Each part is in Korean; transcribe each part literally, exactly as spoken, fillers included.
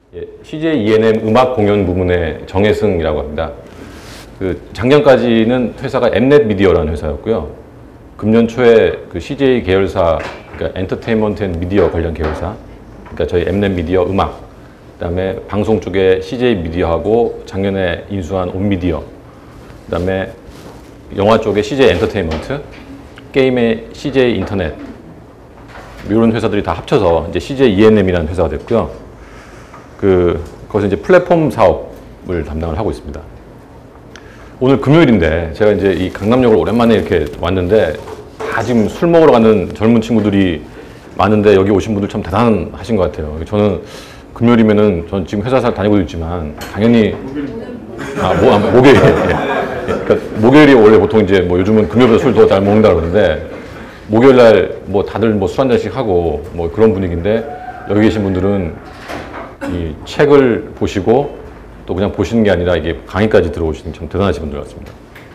예, 씨제이 이엔엠 음악 공연 부문의 정혜승이라고 합니다. 그 작년까지는 회사가 엠넷 미디어라는 회사였고요. 금년 초에 그 씨제이 계열사, 그러니까 엔터테인먼트 앤 미디어 관련 계열사, 그러니까 저희 엠넷 미디어 음악, 그다음에 방송 쪽에 씨제이 미디어하고 작년에 인수한 온미디어, 그다음에 영화 쪽에 씨제이 엔터테인먼트, 게임의 씨제이 인터넷, 이런 회사들이 다 합쳐서 이제 씨제이 이엔엠이라는 회사가 됐고요. 그 거기서 이제 플랫폼 사업을 담당을 하고 있습니다. 오늘 금요일인데 제가 이제 이 강남역을 오랜만에 이렇게 왔는데 다 지금 술 먹으러 가는 젊은 친구들이 많은데 여기 오신 분들 참 대단하신 것 같아요. 저는 금요일이면은 전 지금 회사 다니고 있지만 당연히 아, 뭐, 아, 목요일 예. 그러니까 목요일이 원래 보통 이제 뭐 요즘은 금요일보다 술 더 잘 먹는다 그러는데 목요일 날 뭐 다들 뭐 술 한 잔씩 하고 뭐 그런 분위기인데 여기 계신 분들은 이 책을 보시고 또 그냥 보시는 게 아니라 이게 강의까지 들어오시는 참 대단하신 분들 같습니다.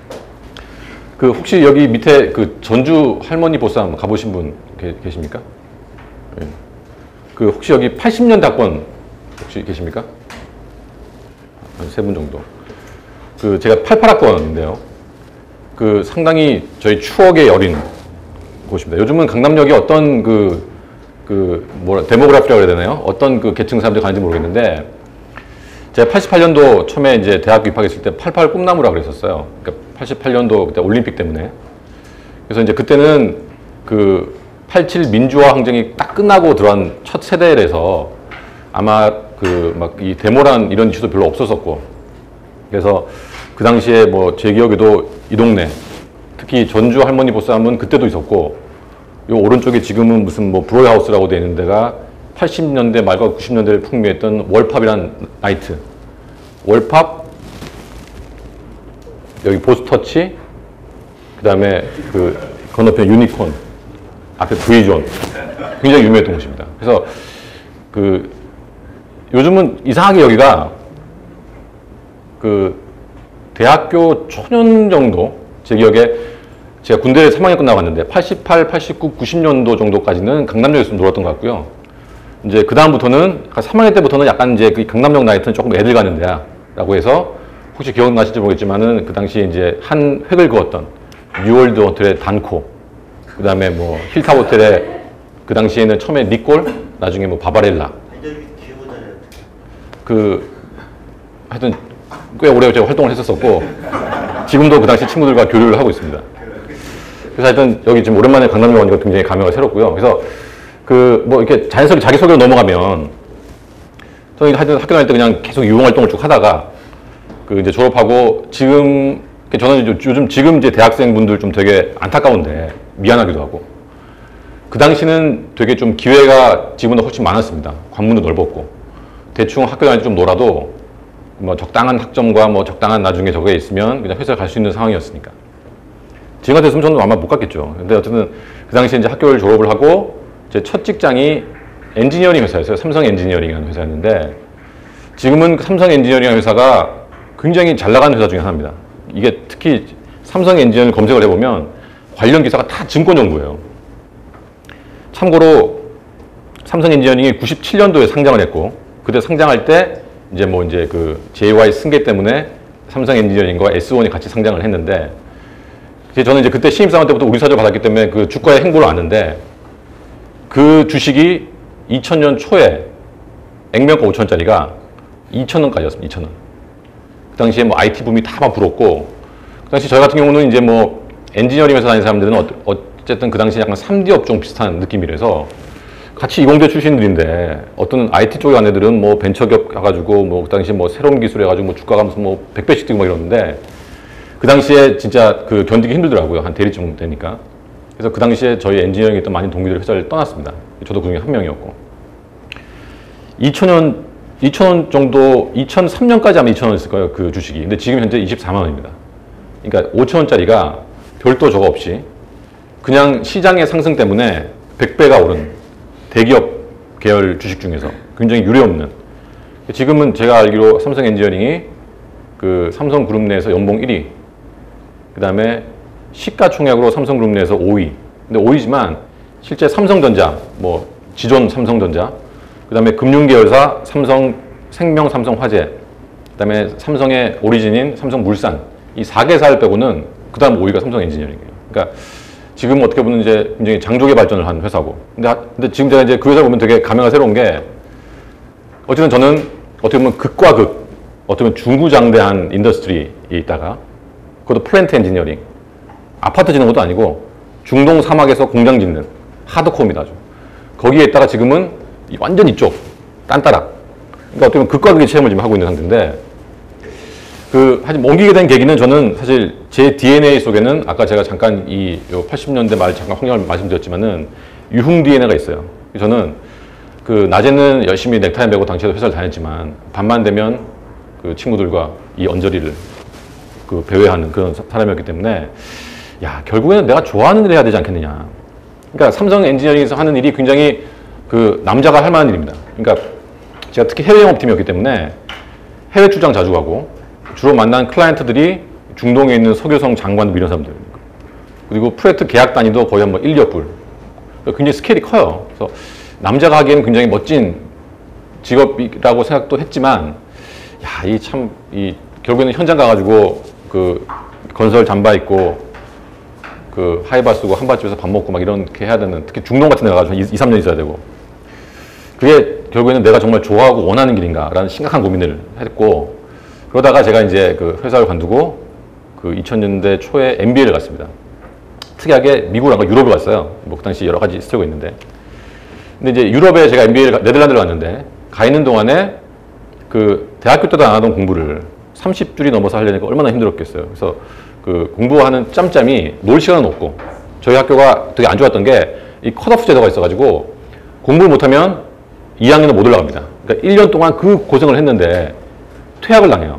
그 혹시 여기 밑에 그 전주 할머니 보쌈 가보신 분 계, 계십니까? 예. 그 혹시 여기 팔십 년대 학번 혹시 계십니까? 한 세 분 정도. 그 제가 팔십팔 학번인데요. 그 상당히 저희 추억의 여린 곳입니다. 요즘은 강남역이 어떤 그, 그, 뭐라, 데모그래피라고 해야 되나요? 어떤 그 계층 사람들이 가는지 모르겠는데, 제가 팔십팔 년도 처음에 이제 대학교 입학했을 때 팔십팔 꿈나무라고 그랬었어요. 그러니까 팔십팔 년도 그때 올림픽 때문에. 그래서 이제 그때는 그 팔십칠 민주화 항쟁이 딱 끝나고 들어간 첫 세대라서 아마 그 막 이 데모란 이런 이슈도 별로 없었었고, 그래서 그 당시에 뭐 제 기억에도 이 동네, 특히 전주 할머니 보쌈은 그때도 있었고, 요 오른쪽에 지금은 무슨 뭐 브로이하우스라고 되어 있는 데가 팔십 년대 말과 구십 년대를 풍미했던 월팝이란 나이트. 월팝, 여기 보스터치, 그 다음에 그 건너편 유니콘, 앞에 V존. 굉장히 유명했던 곳입니다. 그래서 그 요즘은 이상하게 여기가 그 대학교 초년 정도, 제 기억에 제가 군대 삼 학년 끝나고 갔는데 팔십팔, 팔십구, 구십 년도 정도까지는 강남역에서 놀았던 것 같고요. 이제 그 다음부터는 삼 학년 때부터는 약간 이제 그 강남역 나이트는 조금 애들 가는 데야 라고 해서 혹시 기억나실지 모르겠지만은 그 당시에 이제 한 획을 그었던 뉴월드 호텔의 단코, 그 다음에 뭐 힐탑 호텔의 그 당시에는 처음에 니콜, 나중에 뭐 바바렐라. 그 하여튼 꽤 오래 제가 활동을 했었었고 지금도 그 당시 친구들과 교류를 하고 있습니다. 그래서 하여튼 여기 지금 오랜만에 강남역 오니까 굉장히 감회가 새롭고요. 그래서 그 뭐 이렇게 자연스럽게 자기소개로 넘어가면 저는 하여튼 학교 다닐 때 그냥 계속 유흥활동을 쭉 하다가 그 이제 졸업하고 지금 저는 요즘 지금 이제 대학생분들 좀 되게 안타까운데 미안하기도 하고 그 당시는 되게 좀 기회가 지금보다 훨씬 많았습니다. 관문도 넓었고 대충 학교 다닐 때 좀 놀아도 뭐 적당한 학점과 뭐 적당한 나중에 저게 있으면 그냥 회사에 갈 수 있는 상황이었으니까. 지금 같았으면 저는 아마 못 갔겠죠. 근데 어쨌든 그 당시에 이제 학교를 졸업을 하고 제 첫 직장이 엔지니어링 회사였어요. 삼성 엔지니어링이라는 회사였는데 지금은 삼성 엔지니어링 회사가 굉장히 잘 나가는 회사 중에 하나입니다. 이게 특히 삼성 엔지니어링 검색을 해보면 관련 기사가 다 증권 정보예요. 참고로 삼성 엔지니어링이 구십칠 년도에 상장을 했고 그때 상장할 때 이제 뭐 이제 그 제이와이 승계 때문에 삼성 엔지니어링과 에스원이 같이 상장을 했는데 저는 이제 그때 신입사원 때부터 우리 사절 받았기 때문에 그 주가의 행보를 아는데 그 주식이 이천 년 초에 액면가 오천 원짜리가 이천 원까지였습니다. 이천 원. 그 당시에 뭐 아이티 붐이 다 막 불었고 그 당시 저희 같은 경우는 이제 뭐 엔지니어링 회사 다니는 사람들은 어쨌든 그 당시 약간 삼 디 업종 비슷한 느낌이라서 같이 이공대 출신들인데 어떤 아이티 쪽에 간 애들은 뭐 벤처기업 가가지고 뭐 그 당시 뭐 새로운 기술 해가지고 뭐 주가가 무슨 뭐 백 배씩 뛰고 막 이러는데 그 당시에 진짜 그 견디기 힘들더라고요. 한 대리쯤 되니까. 그래서 그 당시에 저희 엔지니어링에 있던 많은 동기들이 회사를 떠났습니다. 저도 그 중에 한 명이었고. 이천 원, 이천 원 정도, 이천삼 년까지 아마 이천 원이었을 거예요. 그 주식이. 근데 지금 현재 이십사만 원입니다. 그러니까 오천 원짜리가 별도 저거 없이 그냥 시장의 상승 때문에 백 배가 오른 대기업 계열 주식 중에서 굉장히 유례없는. 지금은 제가 알기로 삼성 엔지니어링이 그 삼성그룹 내에서 연봉 일 위, 그 다음에 시가총액으로 삼성그룹 내에서 오 위. 근데 오 위지만 실제 삼성전자, 뭐 지존 삼성전자, 그 다음에 금융계열사 삼성 생명, 삼성 화재, 그다음에 삼성의 오리진인 삼성물산 이 사 개사를 빼고는 그 다음 오 위가 삼성 엔지니어링이에요. 그러니까 지금 어떻게 보면 이제 굉장히 장족의 발전을 한 회사고. 근데, 근데 지금 제가 이제 그 회사 보면 되게 감회가 새로운 게 어쨌든 저는 어떻게 보면 극과 극, 어떻게 보면 중구장대한 인더스트리에 있다가 그것도 플랜트 엔지니어링, 아파트 짓는 것도 아니고 중동 사막에서 공장 짓는 하드코어입니다. 아주. 거기에 있다가 지금은 완전 이쪽, 딴따락. 그러니까 어떻게 보면 극과 극의 체험을 지금 하고 있는 상태인데 그, 사실 옮기게 된 계기는 저는 사실 제 디엔에이 속에는 아까 제가 잠깐 이 팔십 년대 말 잠깐 환경을 말씀드렸지만은 유흥 디엔에이가 있어요. 저는 그 낮에는 열심히 넥타이 매고 당시에도 회사를 다녔지만 밤만 되면 그 친구들과 이 언저리를 그 배회하는 그런 사람이었기 때문에 야, 결국에는 내가 좋아하는 일을 해야 되지 않겠느냐. 그러니까 삼성 엔지니어링에서 하는 일이 굉장히 그 남자가 할 만한 일입니다. 그러니까 제가 특히 해외 영업팀이었기 때문에 해외 출장 자주 가고 주로 만난 클라이언트들이 중동에 있는 석유성 장관 이런 사람들입니다. 그리고 프로젝트 계약 단위도 거의 한 뭐 일, 이억 불. 굉장히 스케일이 커요. 그래서 남자가 하기에는 굉장히 멋진 직업이라고 생각도 했지만, 야, 이 참, 이, 결국에는 현장 가가지고 그 건설 잠바 입고 그 하이바 쓰고 한밭집에서 밥 먹고 막 이렇게 해야 되는, 특히 중동 같은 데 가가지고 이, 삼 년 있어야 되고. 그게 결국에는 내가 정말 좋아하고 원하는 길인가라는 심각한 고민을 했고, 그러다가 제가 이제 그 회사를 관두고 그 이천 년대 초에 엠비에이를 갔습니다. 특이하게 미국을 안 가고 유럽을 갔어요. 뭐 그 당시 여러 가지 스토리가 있는데. 근데 이제 유럽에 제가 엠비에이를, 네덜란드를 갔는데 가 있는 동안에 그 대학교 때도 안 하던 공부를 삼십 줄이 넘어서 하려니까 얼마나 힘들었겠어요. 그래서 그 공부하는 짬짬이 놀 시간은 없고, 저희 학교가 되게 안 좋았던 게 이 컷오프 제도가 있어가지고 공부를 못하면 이 학년은 못 올라갑니다. 그러니까 일 년 동안 그 고생을 했는데 퇴학을 당해요.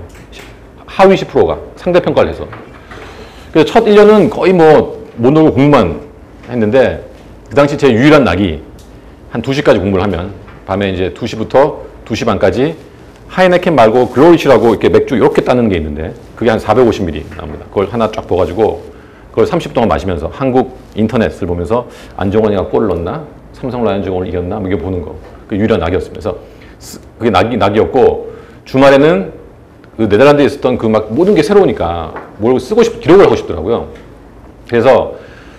하위 십 퍼센트가 상대평가를 해서. 그래서 첫 일 년은 거의 뭐 못 놀고 공부만 했는데, 그 당시 제 유일한 낙이 한 두 시까지 공부를 하면 밤에 이제 두 시부터 두 시 반까지 하이네켄 말고 글로리시라고 이렇게 맥주 이렇게 따는 게 있는데 그게 한 사백오십 밀리리터 나옵니다. 그걸 하나 쫙 부어가지고 그걸 삼십 분 동안 마시면서 한국 인터넷을 보면서 안정환이가 골을 넣었나? 삼성 라이온즈가 오늘 이겼나? 뭐 이게 보는 거. 그 유일한 낙이었습니다. 그래서 그게 낙이, 낙이었고, 주말에는 그 네덜란드에 있었던 그 막 모든 게 새로우니까 뭘 쓰고 싶, 기록을 하고 싶더라고요. 그래서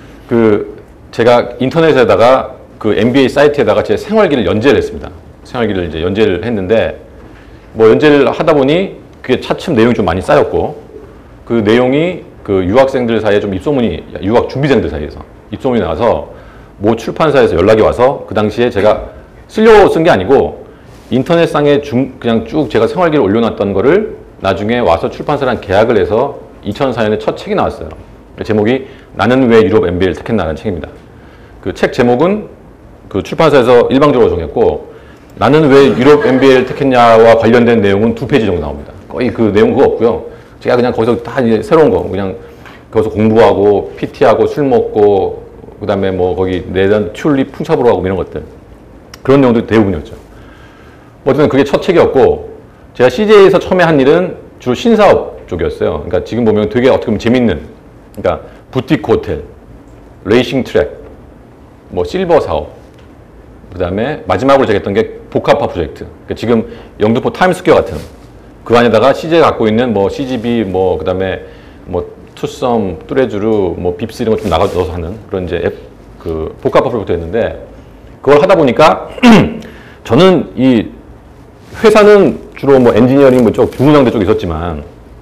그 제가 인터넷에다가 그 엠비에이 사이트에다가 제 생활기를 연재를 했습니다. 생활기를 이제 연재를 했는데, 뭐 연재를 하다 보니 그게 차츰 내용이 좀 많이 쌓였고, 그 내용이 그 유학생들 사이에 좀 입소문이, 유학 준비생들 사이에서 입소문이 나와서 모 출판사에서 연락이 와서, 그 당시에 제가 쓰려고 쓴 게 아니고 인터넷상에 중, 그냥 쭉 제가 생활기를 올려놨던 거를 나중에 와서 출판사랑 계약을 해서 이천사 년에 첫 책이 나왔어요. 제목이 나는 왜 유럽 엠비에이를 택했나라는 책입니다. 그 책 제목은 그 출판사에서 일방적으로 정했고, 나는 왜 유럽 엠비에이를 택했냐와 관련된 내용은 두 페이지 정도 나옵니다. 거의 그 내용 그거 없고요. 제가 그냥 거기서 다 이제 새로운 거, 그냥 거기서 공부하고 피티하고 술 먹고, 그 다음에 뭐 거기 내단 튤립 풍차보러 가고 이런 것들, 그런 내용도 대부분이었죠. 어쨌든 그게 첫 책이었고, 제가 씨제이에서 처음에 한 일은 주로 신사업 쪽이었어요. 그러니까 지금 보면 되게 어떻게 보면 재밌는, 그러니까 부티크 호텔, 레이싱 트랙, 뭐 실버 사업, 그 다음에 마지막으로 제가 했던 게 복합화 프로젝트. 그러니까 지금 영등포 타임스퀘어 같은 그 안에다가 씨제이가 갖고 있는 뭐 씨지비, 뭐 그 다음에 뭐 투썸, 뚜레쥬르, 뭐 빕스 이런 거 좀 나가 넣어서 하는 그런 이제 앱, 그 복합화 프로젝트였는데, 그걸 하다 보니까 저는 이 회사는 주로 뭐 엔지니어링 뭐 쪽, 중문항대 쪽에 있었지만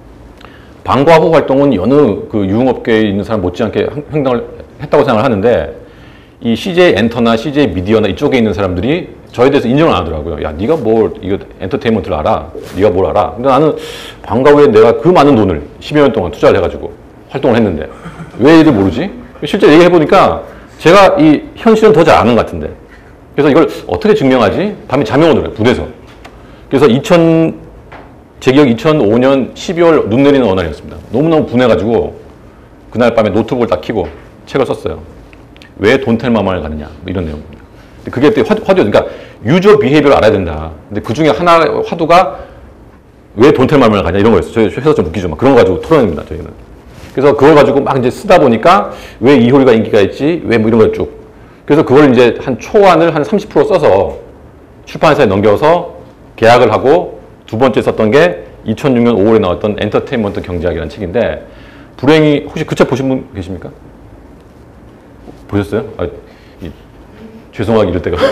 방과 후 활동은 여느 그 유흥업계에 있는 사람 못지않게 행동을 했다고 생각을 하는데, 이 씨제이 엔터나 씨제이 미디어나 이쪽에 있는 사람들이 저에 대해서 인정을 안 하더라고요. 야, 네가 뭘 이거 엔터테인먼트를 알아? 네가 뭘 알아? 근데 나는 방과 후에 내가 그 많은 돈을 십여 년 동안 투자를 해가지고 활동을 했는데 왜 이들 모르지? 실제 얘기해보니까 제가 이 현실은 더 잘 아는 것 같은데, 그래서 이걸 어떻게 증명하지? 밤에 잠이 오더라고요, 부대에서. 그래서 이천, 제 기억 이천오 년 십이월 눈 내리는 어느 날이었습니다. 너무너무 분해가지고 그날 밤에 노트북을 딱 켜고 책을 썼어요. 왜 돈텔마만을 가느냐, 뭐 이런 내용입니다. 그게 되게 화두, 화두, 그러니까 유저 비헤이비어를 알아야 된다. 근데 그 중에 하나 화두가 왜 돈텔마만을 가냐 이런 거였어요. 저희 회사 좀 웃기죠. 막 그런 거 가지고 토론입니다, 저희는. 그래서 그걸 가지고 막 이제 쓰다 보니까 왜 이효리가 인기가 있지, 왜 뭐 이런 걸 쭉. 그래서 그걸 이제 한 초안을 한 삼십 퍼센트 써서 출판사에 넘겨서 계약을 하고 두 번째 썼던 게 이천육 년 오월에 나왔던 엔터테인먼트 경제학이라는 책인데 불행히 혹시 그 책 보신 분 계십니까? 보셨어요? 아, 이, 죄송하게 이럴 때가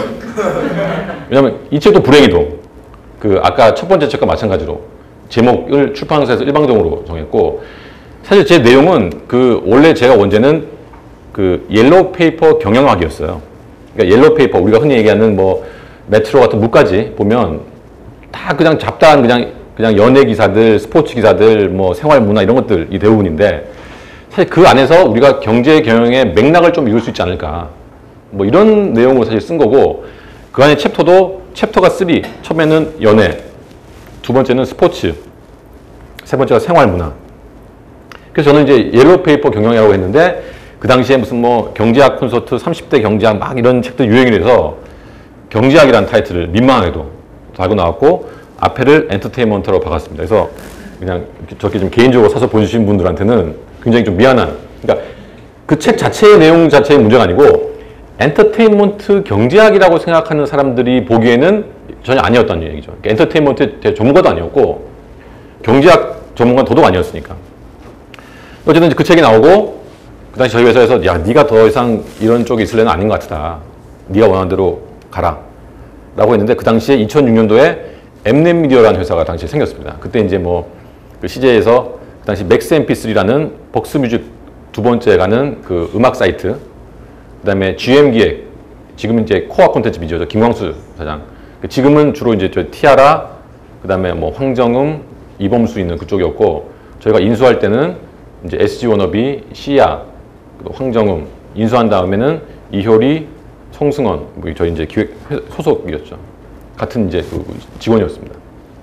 왜냐면 이 책도 불행히도 그 아까 첫 번째 책과 마찬가지로 제목을 출판사에서 일방적으로 정했고 사실 제 내용은 그 원래 제가 원제는 그 옐로우 페이퍼 경영학이었어요. 그러니까 옐로우 페이퍼 우리가 흔히 얘기하는 뭐 메트로 같은 무까지 보면 다 그냥 잡다한 그냥 그냥 연예 기사들, 스포츠 기사들, 뭐 생활 문화 이런 것들이 대부분인데 사실 그 안에서 우리가 경제 경영의 맥락을 좀 이룰 수 있지 않을까 뭐 이런 내용으로 사실 쓴 거고 그 안에 챕터도 챕터가 삼 처음에는 연애, 두 번째는 스포츠, 세 번째가 생활 문화. 그래서 저는 이제 옐로우 페이퍼 경영이라고 했는데 그 당시에 무슨 뭐 경제학 콘서트, 삼십 대 경제학 막 이런 책들 유행이 돼서 경제학이라는 타이틀을 민망하게도 달고 나왔고 앞에를 엔터테인먼트로 박았습니다. 그래서 그냥 저렇게 좀 개인적으로 사서 보여주신 분들한테는 굉장히 좀 미안한 그러니까 그 책 자체의 내용 자체의 문제가 아니고 엔터테인먼트 경제학이라고 생각하는 사람들이 보기에는 전혀 아니었다는 얘기죠. 그러니까 엔터테인먼트 전문가도 아니었고 경제학 전문가는 더더욱 아니었으니까. 어쨌든 그 책이 나오고 그 당시 저희 회사에서 야 네가 더 이상 이런 쪽에 있을래는 아닌 것 같다. 네가 원하는 대로 가라. 라고 했는데 그 당시에 이천육 년도에 엠넷 미디어라는 회사가 당시에 생겼습니다. 그때 이제 뭐 그 씨제이에서 그 당시 맥스 엠피 쓰리라는 벅스뮤직 두 번째 가는 그 음악 사이트 그 다음에 지엠기획 지금은 이제 코어 콘텐츠 미디어죠. 김광수 사장. 지금은 주로 이제 저 티아라 그 다음에 뭐 황정음 이범수 있는 그쪽이었고 저희가 인수할 때는 이제 에스지 워너비, 시야, 황정음 인수한 다음에는 이효리, 송승헌 뭐 저희 이제 기획 소속이었죠. 같은 이제 그 직원이었습니다.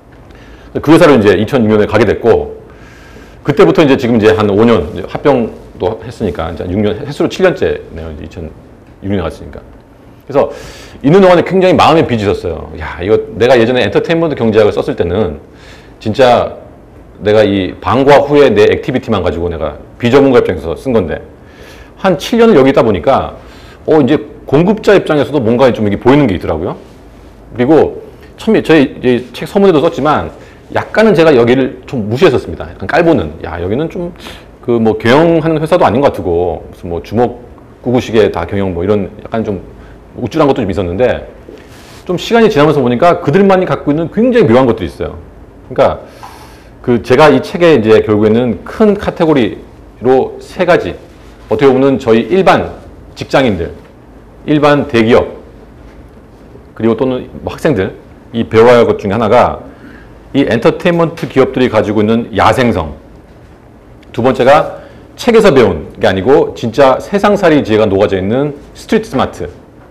그 회사를 이제 이천육 년에 가게 됐고 그때부터 이제 지금 이제 한 오 년 이제 합병도 했으니까 이제 육 년 횟수로 칠 년째네요. 이제 이천육 년에 갔으니까. 그래서 있는 동안에 굉장히 마음에 빚이 있었어요. 야 이거 내가 예전에 엔터테인먼트 경제학을 썼을 때는 진짜 내가 이 방과 후에 내 액티비티만 가지고 내가 비전문가 입장에서 쓴 건데 한 칠 년을 여기 있다 보니까 어 이제 공급자 입장에서도 뭔가 좀 이게 보이는 게 있더라고요. 그리고 처음에 저희 이제 책 서문에도 썼지만 약간은 제가 여기를 좀 무시했었습니다. 약간 깔보는 야 여기는 좀 그 뭐 경영하는 회사도 아닌 것 같고 무슨 뭐 주먹 구구식의 다 경영 뭐 이런 약간 좀 우쭐한 것도 좀 있었는데 좀 시간이 지나면서 보니까 그들만이 갖고 있는 굉장히 묘한 것들이 있어요. 그러니까 그 제가 이 책에 이제 결국에는 큰 카테고리로 세 가지 어떻게 보면 저희 일반 직장인들, 일반 대기업 그리고 또는 뭐 학생들 이 배워야 할 것 중에 하나가 이 엔터테인먼트 기업들이 가지고 있는 야생성 두 번째가 책에서 배운 게 아니고 진짜 세상살이 지혜가 녹아져 있는 스트리트 스마트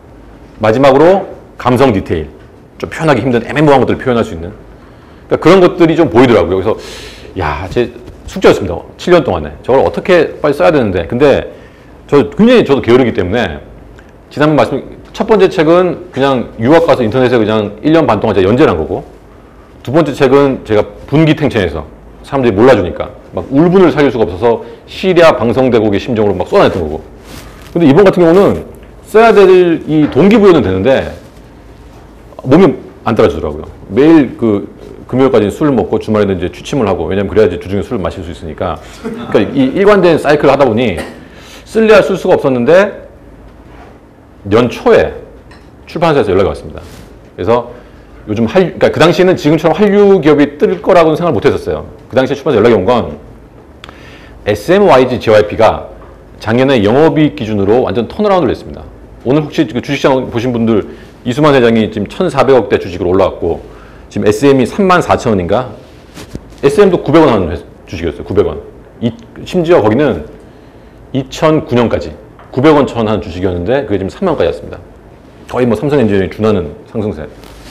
마지막으로 감성 디테일 좀 표현하기 힘든 애매모호한 것들을 표현할 수 있는 그러니까 그런 것들이 좀 보이더라고요. 그래서 야, 제 숙제였습니다. 칠 년 동안에 저걸 어떻게 빨리 써야 되는데 근데 저 굉장히 저도 게으르기 때문에 지난번 말씀 첫 번째 책은 그냥 유학 가서 인터넷에 그냥 일 년 반 동안 제가 연재를 한 거고 두 번째 책은 제가 분기탱천해서 사람들이 몰라주니까 막 울분을 살릴 수가 없어서 시랴 방성대국의 심정으로 막 쏟아냈던 거고 근데 이번 같은 경우는 써야 될 이 동기부여는 되는데 몸이 안 따라주더라고요. 매일 그 금요일까지 술을 먹고 주말에는 이제 취침을 하고 왜냐면 그래야지 주중에 술을 마실 수 있으니까 그러니까 이 일관된 사이클을 하다 보니 쓸래야 쓸 수가 없었는데 연초에 출판사에서 연락이 왔습니다. 그래서 요즘 한, 그러니까 그 당시에는 지금처럼 한류 기업이 뜰 거라고는 생각을 못 했었어요. 그 당시에 출판사 연락이 온 건 에스엠와이지 제이와이피가 작년에 영업이익 기준으로 완전 턴어라운드를 했습니다. 오늘 혹시 그 주식시장 보신 분들 이수만 회장이 지금 천사백억 대 주식으로 올라왔고 지금 에스엠이 삼만 사천 원인가? 에스엠도 구백 원 하는 주식이었어요. 구백 원. 이, 심지어 거기는 이천구 년까지 구백 원 천 한 주식이었는데 그게 지금 삼만 원까지 왔습니다. 거의 뭐 삼성엔지니어링 준하는 상승세.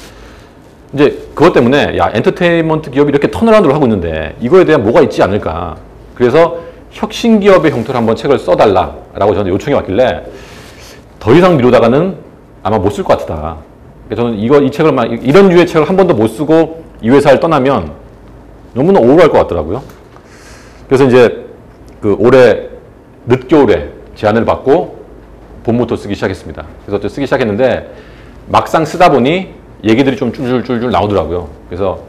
이제 그것 때문에 야 엔터테인먼트 기업이 이렇게 턴어라운드를 하고 있는데 이거에 대한 뭐가 있지 않을까. 그래서 혁신기업의 형태로 한번 책을 써달라라고 저한테 요청이 왔길래 더 이상 미루다가는 아마 못 쓸 것 같다. 저는 이거 이 책을 이런 류의 책을 한 번도 못 쓰고 이 회사를 떠나면 너무나 오버할 것 같더라고요. 그래서 이제 그 올해 늦겨울에 제안을 받고 봄부터 쓰기 시작했습니다. 그래서 쓰기 시작했는데 막상 쓰다 보니 얘기들이 좀 줄줄줄줄 나오더라고요. 그래서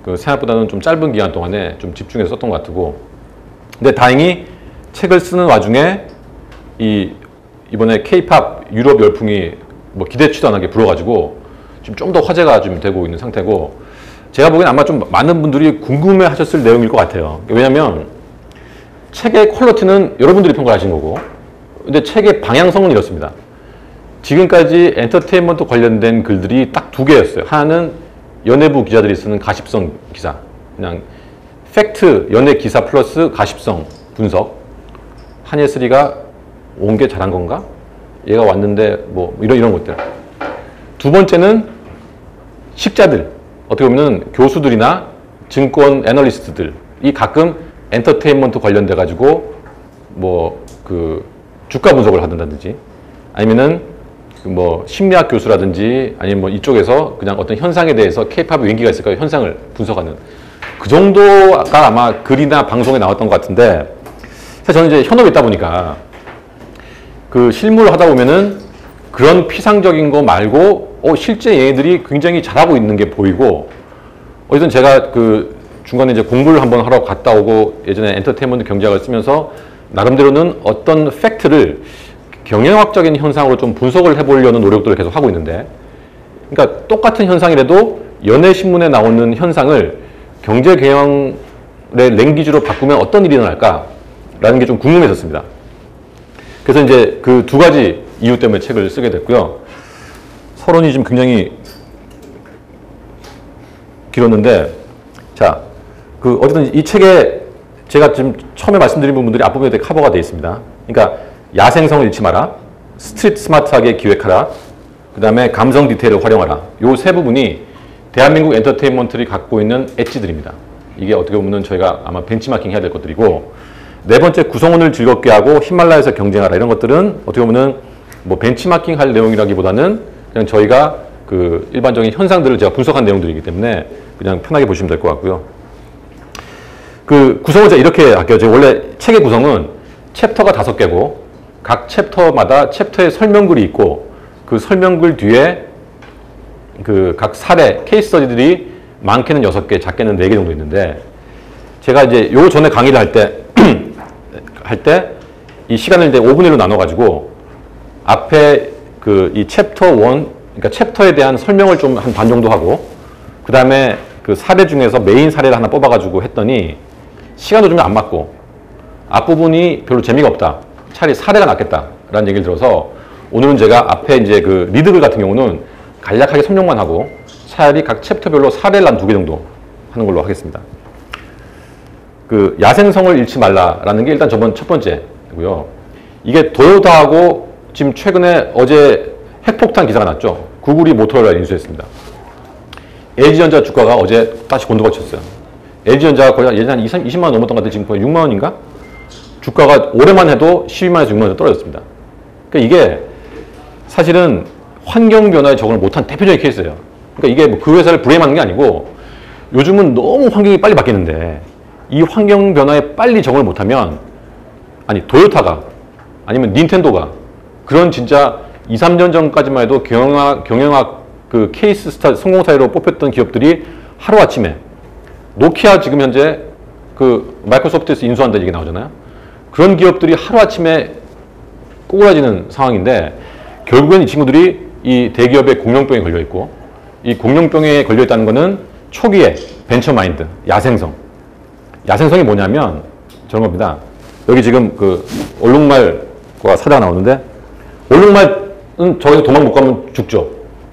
그 생각보다는 좀 짧은 기간 동안에 좀 집중해서 썼던 것 같고, 근데 다행히 책을 쓰는 와중에 이 이번에 케이팝 유럽 열풍이 뭐 기대치도 않게 불어가지고 지금 좀 더 화제가 좀 되고 있는 상태고, 제가 보기엔 아마 좀 많은 분들이 궁금해 하셨을 내용일 것 같아요. 왜냐면 책의 퀄리티는 여러분들이 평가하신 거고, 근데 책의 방향성은 이렇습니다. 지금까지 엔터테인먼트 관련된 글들이 딱 두 개였어요. 하나는 연예부 기자들이 쓰는 가십성 기사, 그냥 팩트 연예 기사 플러스 가십성 분석. 한예슬이가 온 게 잘한 건가? 얘가 왔는데 뭐 이런 이런 것들. 두 번째는 식자들, 어떻게 보면 교수들이나 증권 애널리스트들이 가끔 엔터테인먼트 관련돼 가지고 뭐 그 주가 분석을 하든지, 아니면은 뭐 심리학 교수라든지, 아니면 뭐 이쪽에서 그냥 어떤 현상에 대해서 케이팝의 인기가 있을까 현상을 분석하는 그 정도가 아마 글이나 방송에 나왔던 것 같은데, 사실 저는 이제 현업에 있다 보니까 그 실무를 하다 보면은 그런 피상적인 거 말고 어 실제 얘네들이 굉장히 잘하고 있는 게 보이고, 어쨌든 제가 그 중간에 이제 공부를 한번 하러 갔다 오고 예전에 엔터테인먼트 경제학을 쓰면서 나름대로는 어떤 팩트를 경영학적인 현상으로 좀 분석을 해보려는 노력들을 계속 하고 있는데, 그러니까 똑같은 현상이라도 연예신문에 나오는 현상을 경제경영의 랭귀지로 바꾸면 어떤 일이 일어날까라는 게 좀 궁금했었습니다. 그래서 이제 그 두 가지 이유 때문에 책을 쓰게 됐고요. 서론이 지금 굉장히 길었는데, 자, 그 어쨌든 이 책에 제가 지금 처음에 말씀드린 부분들이 앞부분에 되게 커버가 되어 있습니다. 그러니까 야생성을 잃지 마라, 스트리트 스마트하게 기획하라, 그 다음에 감성 디테일을 활용하라. 요 세 부분이 대한민국 엔터테인먼트를 갖고 있는 엣지들입니다. 이게 어떻게 보면 저희가 아마 벤치마킹 해야 될 것들이고, 네 번째 구성원을 즐겁게 하고 히말라야에서 경쟁하라. 이런 것들은 어떻게 보면 뭐 벤치마킹 할 내용이라기보다는 그냥 저희가 그 일반적인 현상들을 제가 분석한 내용들이기 때문에 그냥 편하게 보시면 될 것 같고요. 그 구성을 제가 이렇게 할게요. 제가 원래 책의 구성은 챕터가 다섯 개고, 각 챕터마다 챕터에 설명글이 있고, 그 설명글 뒤에 그 각 사례, 케이스 스터디들이 많게는 여섯 개, 작게는 네 개 정도 있는데, 제가 이제 요 전에 강의를 할 때, 할 때 이 시간을 이제 오분의 일로 나눠가지고 앞에 그 이 챕터 일, 그러니까 챕터에 대한 설명을 좀 한 반 정도 하고, 그 다음에 그 사례 중에서 메인 사례를 하나 뽑아가지고 했더니 시간도 좀 안 맞고 앞부분이 별로 재미가 없다. 차라리 사례가 낫겠다라는 얘기를 들어서 오늘은 제가 앞에 이제 그 리드글 같은 경우는 간략하게 설명만 하고 차라리 각 챕터별로 사례를 한 두 개 정도 하는 걸로 하겠습니다. 그 야생성을 잃지 말라라는 게 일단 저번 첫 번째고요. 이게 도요타하고 지금 최근에 어제 핵폭탄 기사가 났죠. 구글이 모토로라를 인수했습니다. 엘지전자 주가가 어제 다시 곤두박쳤어요. 엘지전자가 거의 예전에 한 이십만 원 넘었던 것 같은데 지금 거의 육만 원인가? 주가가 올해만 해도 십이만 원에서 육만 원에서 떨어졌습니다. 그러니까 이게 사실은 환경 변화에 적응을 못한 대표적인 케이스예요. 그러니까 이게 뭐 그 회사를 불행하는 게 아니고, 요즘은 너무 환경이 빨리 바뀌는데 이 환경 변화에 빨리 적응을 못하면, 아니 도요타가 아니면 닌텐도가 그런 진짜 이, 삼 년 전까지만 해도 경영학, 경영학 그 케이스 스타 성공 사례로 뽑혔던 기업들이 하루아침에, 노키아 지금 현재 그 마이크로소프트에서 인수한다 얘기 나오잖아요. 그런 기업들이 하루아침에 꼬꾸라지는 상황인데, 결국엔 이 친구들이 이 대기업의 공룡병에 걸려 있고, 이 공룡병에 걸려 있다는 거는 초기에 벤처 마인드, 야생성. 야생성이 뭐냐면 저런 겁니다. 여기 지금 그 얼룩말과 사자가 나오는데, 얼룩말은 저기서 도망 못 가면 죽죠.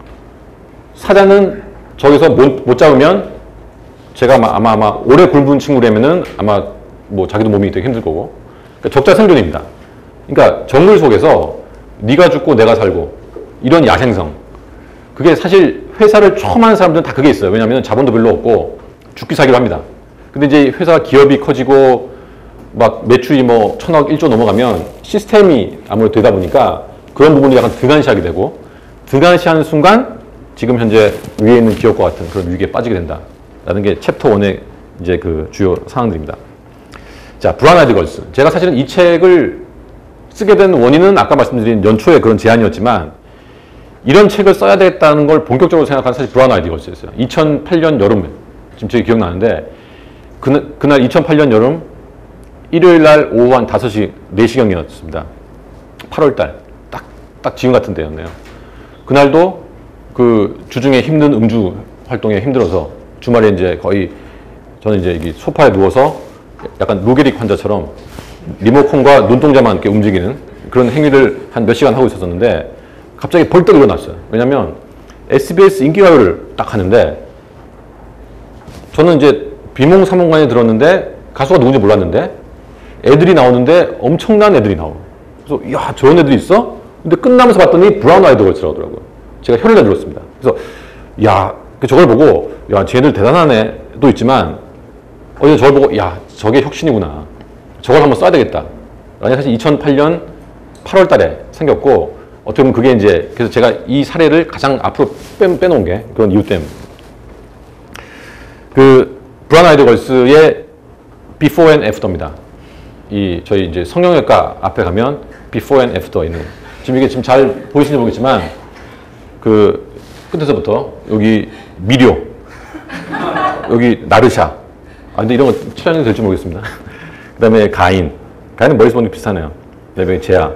사자는 저기서 못, 못 잡으면, 제가 아마, 아마 아마 오래 굶은 친구라면은 아마 뭐 자기도 몸이 되게 힘들 거고, 그러니까 적자 생존입니다. 그러니까 정글 속에서 네가 죽고 내가 살고 이런 야생성, 그게 사실 회사를 처음 하는 사람들은 다 그게 있어요. 왜냐하면 자본도 별로 없고 죽기 살기로 합니다. 근데 이제 회사 기업이 커지고 막 매출이 뭐 천억, 일조 넘어가면 시스템이 아무래도 되다 보니까 그런 부분이 약간 등한시하게 되고, 등한시하는 순간 지금 현재 위에 있는 기업과 같은 그런 위기에 빠지게 된다라는 게 챕터 일의 이제 그 주요 사항들입니다. 자, 브라운 아이드 걸스. 제가 사실은 이 책을 쓰게 된 원인은 아까 말씀드린 연초에 그런 제안이었지만, 이런 책을 써야 되겠다는 걸 본격적으로 생각한 사실 브라운 아이드 걸스였어요. 이천팔 년 여름쯤 지금 되게 기억나는데 그날, 그날 이천팔 년 여름 일요일 날 오후 한 다섯 시, 네 시경이었습니다. 팔월 달. 딱, 딱 지금 같은 때였네요. 그날도 그 주중에 힘든 음주 활동에 힘들어서 주말에 이제 거의 저는 이제 이 소파에 누워서 약간 루게릭 환자처럼 리모컨과 눈동자만 이렇게 움직이는 그런 행위를 한 몇 시간 하고 있었는데 갑자기 벌떡 일어났어요. 왜냐면 에스비에스 인기가요를 딱 하는데 저는 이제 비몽사몽간에 들었는데 가수가 누군지 몰랐는데 애들이 나오는데 엄청난 애들이 나오고 그래서 야 저런 애들이 있어? 근데 끝나면서 봤더니 브라운 아이드 걸스라고 하더라고요. 제가 혀를 내들었습니다. 그래서 야 저걸 보고 야 쟤네들 대단하네 도 있지만 어제 저걸 보고 야 저게 혁신이구나. 저걸 한번 써야 되겠다. 라는 사실 이천팔 년 팔월 달에 생겼고 어떻게 보면 그게 이제 그래서 제가 이 사례를 가장 앞으로 빼, 빼놓은 게 그런 이유 때문에 그 브라운 아이드 걸스의 Before and After입니다. 이 저희 이제 성형외과 앞에 가면 Before and After 있는 지금 이게 지금 잘 보이시는지 모르겠지만 그 끝에서부터 여기 미료 여기 나르샤 아 근데 이런 거 촬영이 될지 모르겠습니다. 그 다음에 가인 가인은 머리서 보는 게 비슷하네요. 그 다음에 제아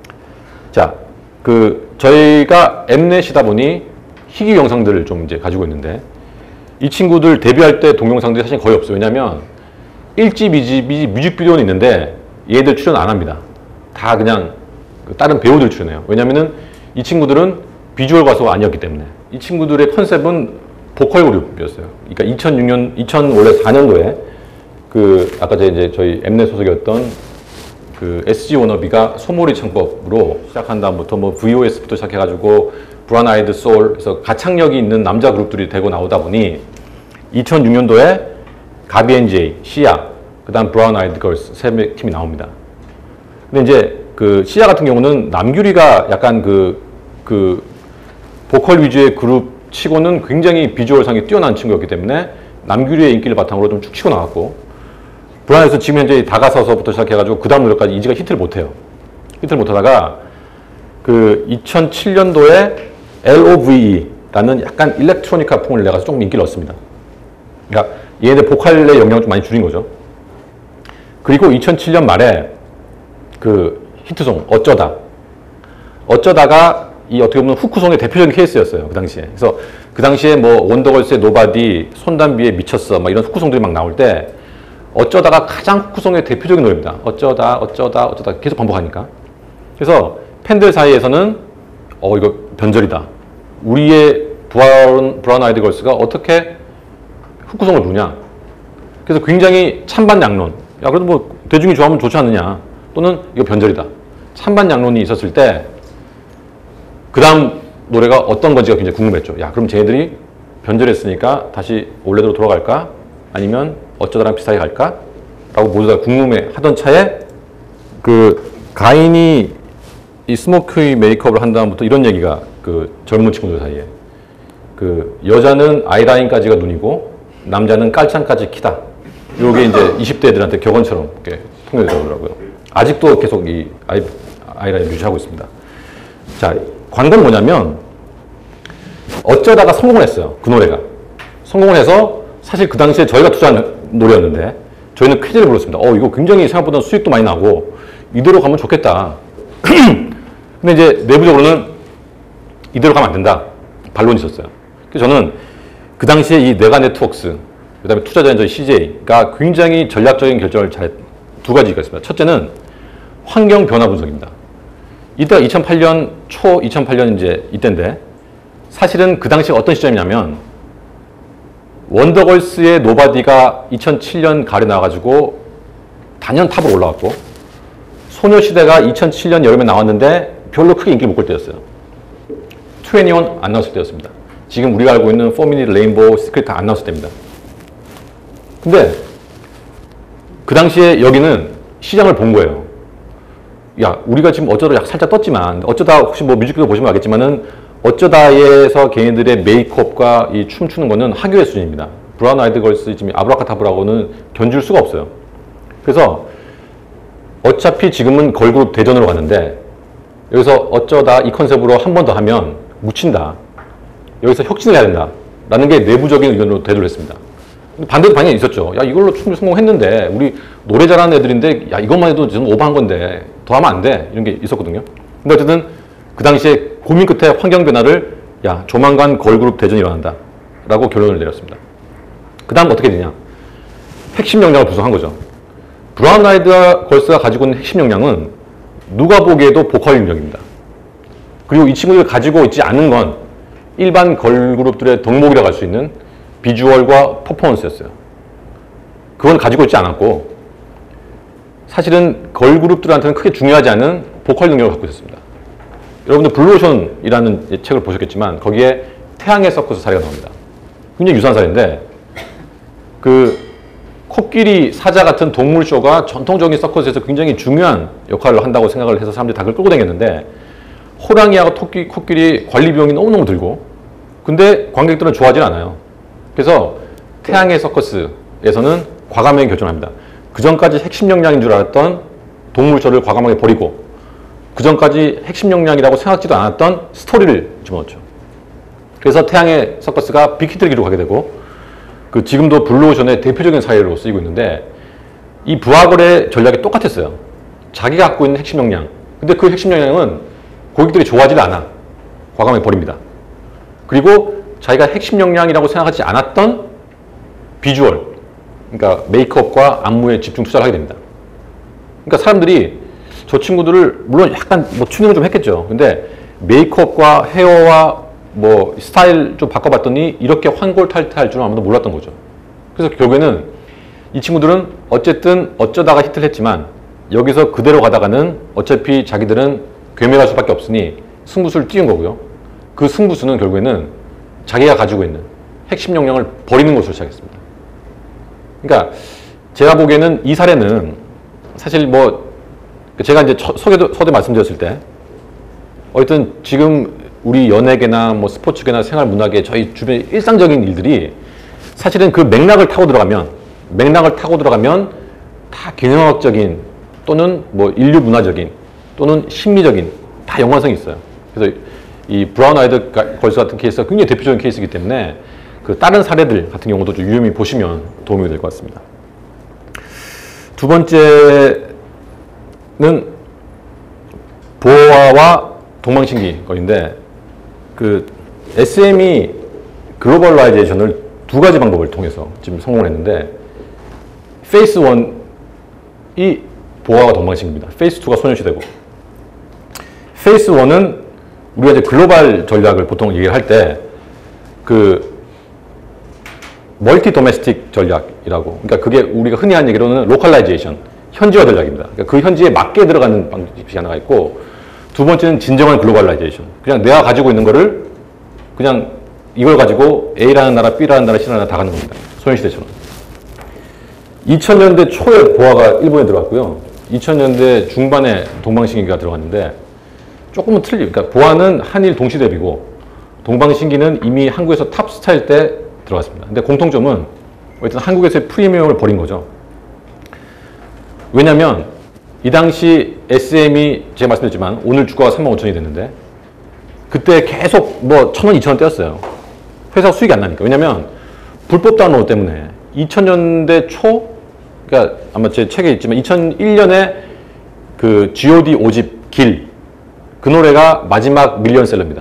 자 그 저희가 엠넷이다 보니 희귀 영상들을 좀 이제 가지고 있는데 이 친구들 데뷔할 때 동영상들이 사실 거의 없어요. 왜냐면 일 집, 이 집이 뮤직비디오는 있는데 얘들 출연 안 합니다. 다 그냥 다른 배우들 출연해요. 왜냐면은 이 친구들은 비주얼 가수가 아니었기 때문에 이 친구들의 컨셉은 보컬 그룹이었어요. 그러니까 이천육 년, 이천사 년도에 그 아까 이제 저희 엠넷 소속이었던 그 에스지 워너비가 소몰이 창법으로 시작한 다음부터 뭐 브이오에스부터 시작해가지고 브라운 아이드 소울 그래서 가창력이 있는 남자 그룹들이 되고 나오다 보니 이천육 년도에 가비 앤 제이, 시아, 그 다음 브라운 아이드 걸스 세 팀이 나옵니다. 근데 이제 그 시아 같은 경우는 남규리가 약간 그, 그 보컬 위주의 그룹 치고는 굉장히 비주얼상이 뛰어난 친구였기 때문에 남규리의 인기를 바탕으로 좀 쭉 치고 나왔고 브라운에서 지금 현재 다가서서부터 시작해가지고 그 다음 노래까지 이지가 히트를 못해요. 히트를 못하다가 그 이천칠 년도에 엘오브이라는 약간 일렉트로니카 풍을 내가서 조금 인기를 얻습니다. 그러니까 얘네들 보컬의 영향을 좀 많이 줄인 거죠. 그리고 이천칠 년 말에 그 히트송 어쩌다 어쩌다가 이 어떻게 보면 후크송의 대표적인 케이스였어요. 그 당시에. 그래서 그 당시에 뭐 원더걸스의 노바디, 손담비의 미쳤어 막 이런 후크송들이 막 나올 때 어쩌다가 가장 후크송의 대표적인 노래입니다. 어쩌다 어쩌다 어쩌다 계속 반복하니까. 그래서 팬들 사이에서는 어 이거 변절이다. 우리의 브라운, 브라운 아이드 걸스가 어떻게 후크송을 부르냐. 그래서 굉장히 찬반양론. 야 그래도 뭐 대중이 좋아하면 좋지 않느냐. 또는 이거 변절이다. 찬반양론이 있었을 때 그 다음 노래가 어떤 건지가 굉장히 궁금했죠. 야 그럼 쟤네들이 변절했으니까 다시 원래대로 돌아갈까? 아니면 어쩌다랑 비슷하게 갈까? 라고 모두 다 궁금해 하던 차에 그 가인이 이 스모키 메이크업을 한 다음부터 이런 얘기가 그 젊은 친구들 사이에 그 여자는 아이라인까지가 눈이고 남자는 깔창까지 키다. 요게 이제 이십 대들한테 격언처럼 이렇게 통용되더라고요. 아직도 계속 이 아이, 아이라인 유지하고 있습니다. 자, 관건은 뭐냐면 어쩌다가 성공을 했어요. 그 노래가. 성공을 해서 사실 그 당시에 저희가 투자한 노래였는데 저희는 퀴즈를 불렀습니다. 어, 이거 굉장히 생각보다 수익도 많이 나고 이대로 가면 좋겠다. 근데 이제 내부적으로는 이대로 가면 안 된다. 반론이 있었어요. 그래서 저는 그 당시에 이 네가 네트워크스, 그 다음에 투자자인 저희 씨제이가 굉장히 전략적인 결정을 잘 두 가지가 있습니다. 첫째는 환경 변화 분석입니다. 이때가 이천팔 년 초, 이천팔 년 이제 이때인데 사실은 그 당시 어떤 시점이냐면 원더걸스의 노바디가 이천칠 년 가을에 나와가지고 단연 탑으로 올라왔고 소녀시대가 이천칠 년 여름에 나왔는데 별로 크게 인기를 못 끌 때였어요. 이십일 안 나왔을 때였습니다. 지금 우리가 알고 있는 포 미닛, 레인보우, 시크릿 안 나왔을 때입니다. 근데 그 당시에 여기는 시장을 본 거예요. 야, 우리가 지금 어쩌다 살짝 떴지만 어쩌다 혹시 뭐 뮤직비디오 보시면 알겠지만은 어쩌다에서 걔네들의 메이크업과 이 춤추는 거는 하교의 수준입니다. 브라운 아이드 걸스 지금 아브라카타브라고는 견줄 수가 없어요. 그래서 어차피 지금은 걸그룹 대전으로 갔는데 여기서 어쩌다 이 컨셉으로 한 번 더 하면 묻힌다. 여기서 혁신을 해야 된다. 라는 게 내부적인 의견으로 대두를 했습니다. 반대도 방향이 있었죠. 야, 이걸로 충분히 성공했는데 우리 노래 잘하는 애들인데 야, 이것만 해도 좀 오버한 건데 더 하면 안 돼. 이런 게 있었거든요. 근데 어쨌든 그 당시에 고민 끝에 환경 변화를 야, 조만간 걸그룹 대전이 일어난다 라고 결론을 내렸습니다. 그 다음 어떻게 되냐. 핵심 역량을 구성한 거죠. 브라운 아이드 걸스가 가지고 있는 핵심 역량은 누가 보기에도 보컬 능력입니다. 그리고 이 친구들이 가지고 있지 않은 건 일반 걸그룹들의 덕목이라고 할 수 있는 비주얼과 퍼포먼스였어요. 그건 가지고 있지 않았고 사실은 걸그룹들한테는 크게 중요하지 않은 보컬 능력을 갖고 있었습니다. 여러분들 블루오션이라는 책을 보셨겠지만 거기에 태양의 서커스 사례가 나옵니다. 굉장히 유사한 사례인데 그 코끼리, 사자 같은 동물쇼가 전통적인 서커스에서 굉장히 중요한 역할을 한다고 생각을 해서 사람들이 다 그걸 끌고 다녔는데 호랑이하고 토끼, 코끼리 관리 비용이 너무너무 들고 근데 관객들은 좋아하지 않아요. 그래서 태양의 서커스에서는 과감하게 결정합니다. 그 전까지 핵심 역량인 줄 알았던 동물쇼를 과감하게 버리고 그 전까지 핵심 역량이라고 생각지도 않았던 스토리를 집어넣죠. 그래서 태양의 서커스가 빅히트를 기록하게 되고 그 지금도 블루오션의 대표적인 사례로 쓰이고 있는데 이 부하걸의 전략이 똑같았어요. 자기가 갖고 있는 핵심 역량. 근데 그 핵심 역량은 고객들이 좋아하지 않아. 과감하게 버립니다. 그리고 자기가 핵심 역량이라고 생각하지 않았던 비주얼, 그러니까 메이크업과 안무에 집중 투자를 하게 됩니다. 그러니까 사람들이 저 친구들을 물론 약간 뭐 튜닝을 좀 했겠죠. 근데 메이크업과 헤어와 뭐 스타일 좀 바꿔봤더니 이렇게 환골탈태할 줄은 아무도 몰랐던 거죠. 그래서 결국에는 이 친구들은 어쨌든 어쩌다가 히트를 했지만 여기서 그대로 가다가는 어차피 자기들은 괴멸할 수밖에 없으니 승부수를 띄운 거고요. 그 승부수는 결국에는 자기가 가지고 있는 핵심 역량을 버리는 것으로 시작했습니다. 그러니까 제가 보기에는 이 사례는 사실 뭐 제가 이제 서두에, 서두에 말씀드렸을 때 어쨌든 지금 우리 연예계나 뭐 스포츠계나 생활문화계 저희 주변의 일상적인 일들이 사실은 그 맥락을 타고 들어가면 맥락을 타고 들어가면 다 경영학적인 또는 뭐 인류 문화적인 또는 심리적인 다 연관성이 있어요. 그래서 이 브라운 아이드 걸스 같은 케이스가 굉장히 대표적인 케이스이기 때문에 그 다른 사례들 같은 경우도 좀 유의미 보시면 도움이 될 것 같습니다. 두 번째는 보아와 동방신기 거인데 그 에스엠이 글로벌라이제이션을 두 가지 방법을 통해서 지금 성공을 했는데 페이스 일이 보아와 동방신기입니다. 페이스 이가 소녀시대고 페이스 일은 우리가 이제 글로벌 전략을 보통 얘기를 할 때 그 멀티 도메스틱 전략이라고 그러니까 그게 우리가 흔히 하는 얘기로는 로컬라이제이션 현지화 전략입니다. 그러니까 그 현지에 맞게 들어가는 방식이 하나가 있고 두 번째는 진정한 글로벌라이제이션. 그냥 내가 가지고 있는 거를 그냥 이걸 가지고 A라는 나라, B라는 나라, C라는 나라 다 가는 겁니다. 소녀시대처럼. 이천 년대 초에 보아가 일본에 들어갔고요. 이천 년대 중반에 동방신기가 들어갔는데 조금은 틀려요. 그러니까 보아는 한일 동시 데뷔고 동방신기는 이미 한국에서 탑스타일 때 들어갔습니다. 근데 공통점은 어쨌든 한국에서의 프리미엄을 버린 거죠. 왜냐면 이 당시 에스엠이 제가 말씀드렸지만 오늘 주가가 삼만 오천이 됐는데 그때 계속 뭐 천 원, 이천 원 떼었어요. 회사 수익이 안 나니까. 왜냐면 불법 다운로드 때문에 이천 년대 초, 그러니까 아마 제 책에 있지만 이천일 년에 그 지 오 디 오 집 길, 그 노래가 마지막 밀리언셀러입니다.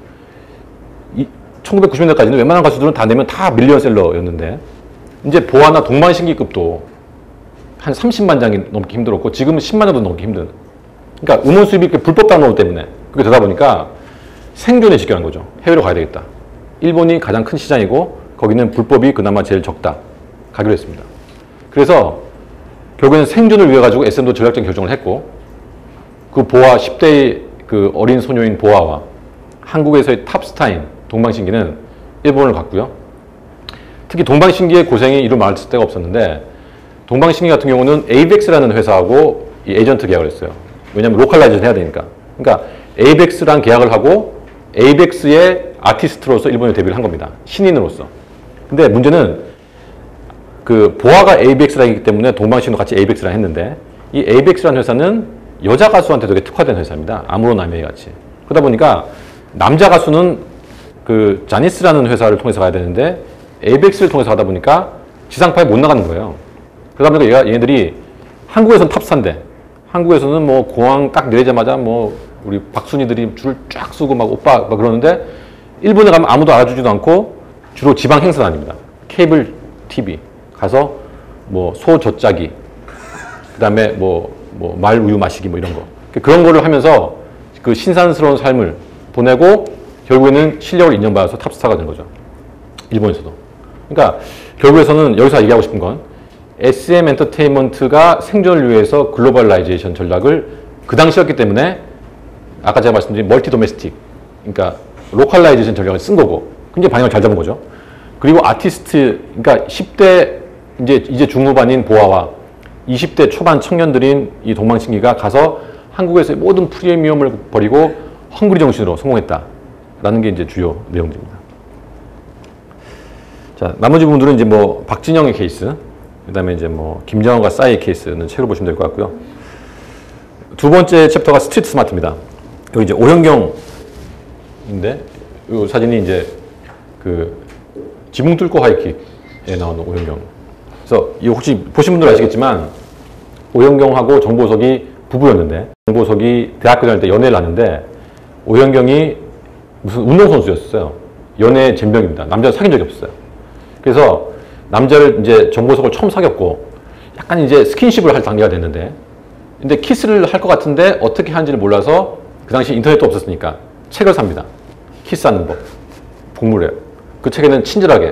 천구백구십 년대까지는 웬만한 가수들은 다 내면 다 밀리언셀러였는데 이제 보아나 동방신기급도 한 삼십만 장이 넘기 힘들었고 지금은 십만 장도 넘기 힘든. 그러니까 음원 수입이 불법 다운로드 때문에 그게 되다 보니까 생존에 직결한 거죠. 해외로 가야 되겠다. 일본이 가장 큰 시장이고 거기는 불법이 그나마 제일 적다. 가기로 했습니다. 그래서 결국에는 생존을 위해 가지고 에스엠도 전략적인 결정을 했고 그 보아 십 대의 그 어린 소녀인 보아와 한국에서의 탑스타인 동방신기는 일본을 갔고요. 특히 동방신기의 고생이 이루 말할 데가 없었는데 동방신기 같은 경우는 에이벡스라는 회사하고 이 에이전트 계약을 했어요. 왜냐하면 로컬라이즈를 해야 되니까. 그러니까 에이벡스랑 계약을 하고 에이벡스의 아티스트로서 일본에 데뷔를 한 겁니다. 신인으로서. 근데 문제는 그 보아가 에이벡스라기 때문에 동방신기도 같이 에이벡스라 했는데 이 에이벡스라는 회사는 여자 가수한테 되게 특화된 회사입니다. 아무런 아메이 같이. 그러다 보니까 남자 가수는 그 자니스라는 회사를 통해서 가야 되는데 에이벡스를 통해서 가다 보니까 지상파에 못 나가는 거예요. 그러다 보니까 얘가, 얘네들이 한국에서는 탑스타인데 한국에서는 뭐 공항 딱 내리자마자 뭐 우리 박순이들이 줄을 쫙 쓰고 막 오빠 막 그러는데 일본에 가면 아무도 알아주지도 않고 주로 지방 행사 다닙니다. 케이블 티비 가서 뭐 소 젖짜기 그다음에 뭐 뭐 말 우유 마시기 뭐 이런 거 그런 거를 하면서 그 신선스러운 삶을 보내고 결국에는 실력을 인정받아서 탑스타가 된 거죠. 일본에서도. 그러니까 결국에서는 여기서 얘기하고 싶은 건 에스엠 엔터테인먼트가 생존을 위해서 글로벌라이제이션 전략을 그 당시였기 때문에 아까 제가 말씀드린 멀티 도메스틱 그러니까 로컬라이제이션 전략을 쓴 거고 굉장히 방향을 잘 잡은 거죠. 그리고 아티스트 그러니까 십 대 이제 이제 중후반인 보아와 이십 대 초반 청년들인 이 동방신기가 가서 한국에서의 모든 프리미엄을 버리고 헝그리 정신으로 성공했다라는 게 이제 주요 내용들입니다. 자, 나머지 부분들은 이제 뭐 박진영의 케이스, 그다음에 이제 뭐 김정은과 싸이의 케이스는 책을 보시면 될 것 같고요. 두 번째 챕터가 스트리트 스마트입니다. 여기 이제 오현경인데 이 사진이 이제 그 지붕 뚫고 하이킥에 나오는 오현경. 그래서 이 혹시 보신 분들 아시겠지만 오현경하고 정보석이 부부였는데 정보석이 대학교 다닐 때 연애를 하는데 오현경이 무슨 운동선수였어요. 연애 젬병입니다. 남자 사귄 적이 없어요. 그래서 남자를 이제 정보석을 처음 사귀었고 약간 이제 스킨십을 할 단계가 됐는데 근데 키스를 할 것 같은데 어떻게 하는지를 몰라서 그 당시 인터넷도 없었으니까 책을 삽니다. 키스하는 법. 공부를 해요. 그 책에는 친절하게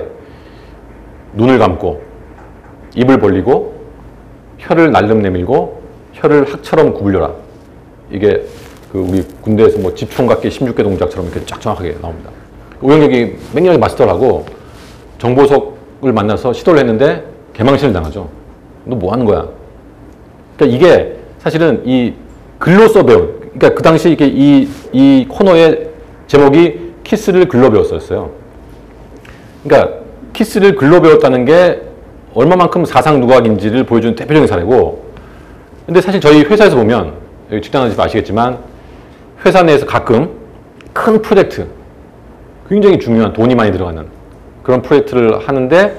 눈을 감고 입을 벌리고 혀를 날름 내밀고 혀를 학처럼 구불려라. 이게 그 우리 군대에서 뭐 집총각계 십육 개 동작처럼 이렇게 쫙 정확하게 나옵니다. 오영격이 맹렬히 마스터라고 정보석을 만나서 시도를 했는데 개망신을 당하죠. 너 뭐 하는 거야? 그러니까 이게 사실은 이 글로써 배운, 그러니까 그 당시 이게 이, 이 코너의 제목이 키스를 글로 배웠었어요. 그러니까 키스를 글로 배웠다는 게 얼마만큼 사상 누각인지를 보여주는 대표적인 사례고, 근데 사실 저희 회사에서 보면, 여기 직장 다니시면 아시겠지만, 회사 내에서 가끔 큰 프로젝트, 굉장히 중요한 돈이 많이 들어가는 그런 프로젝트를 하는데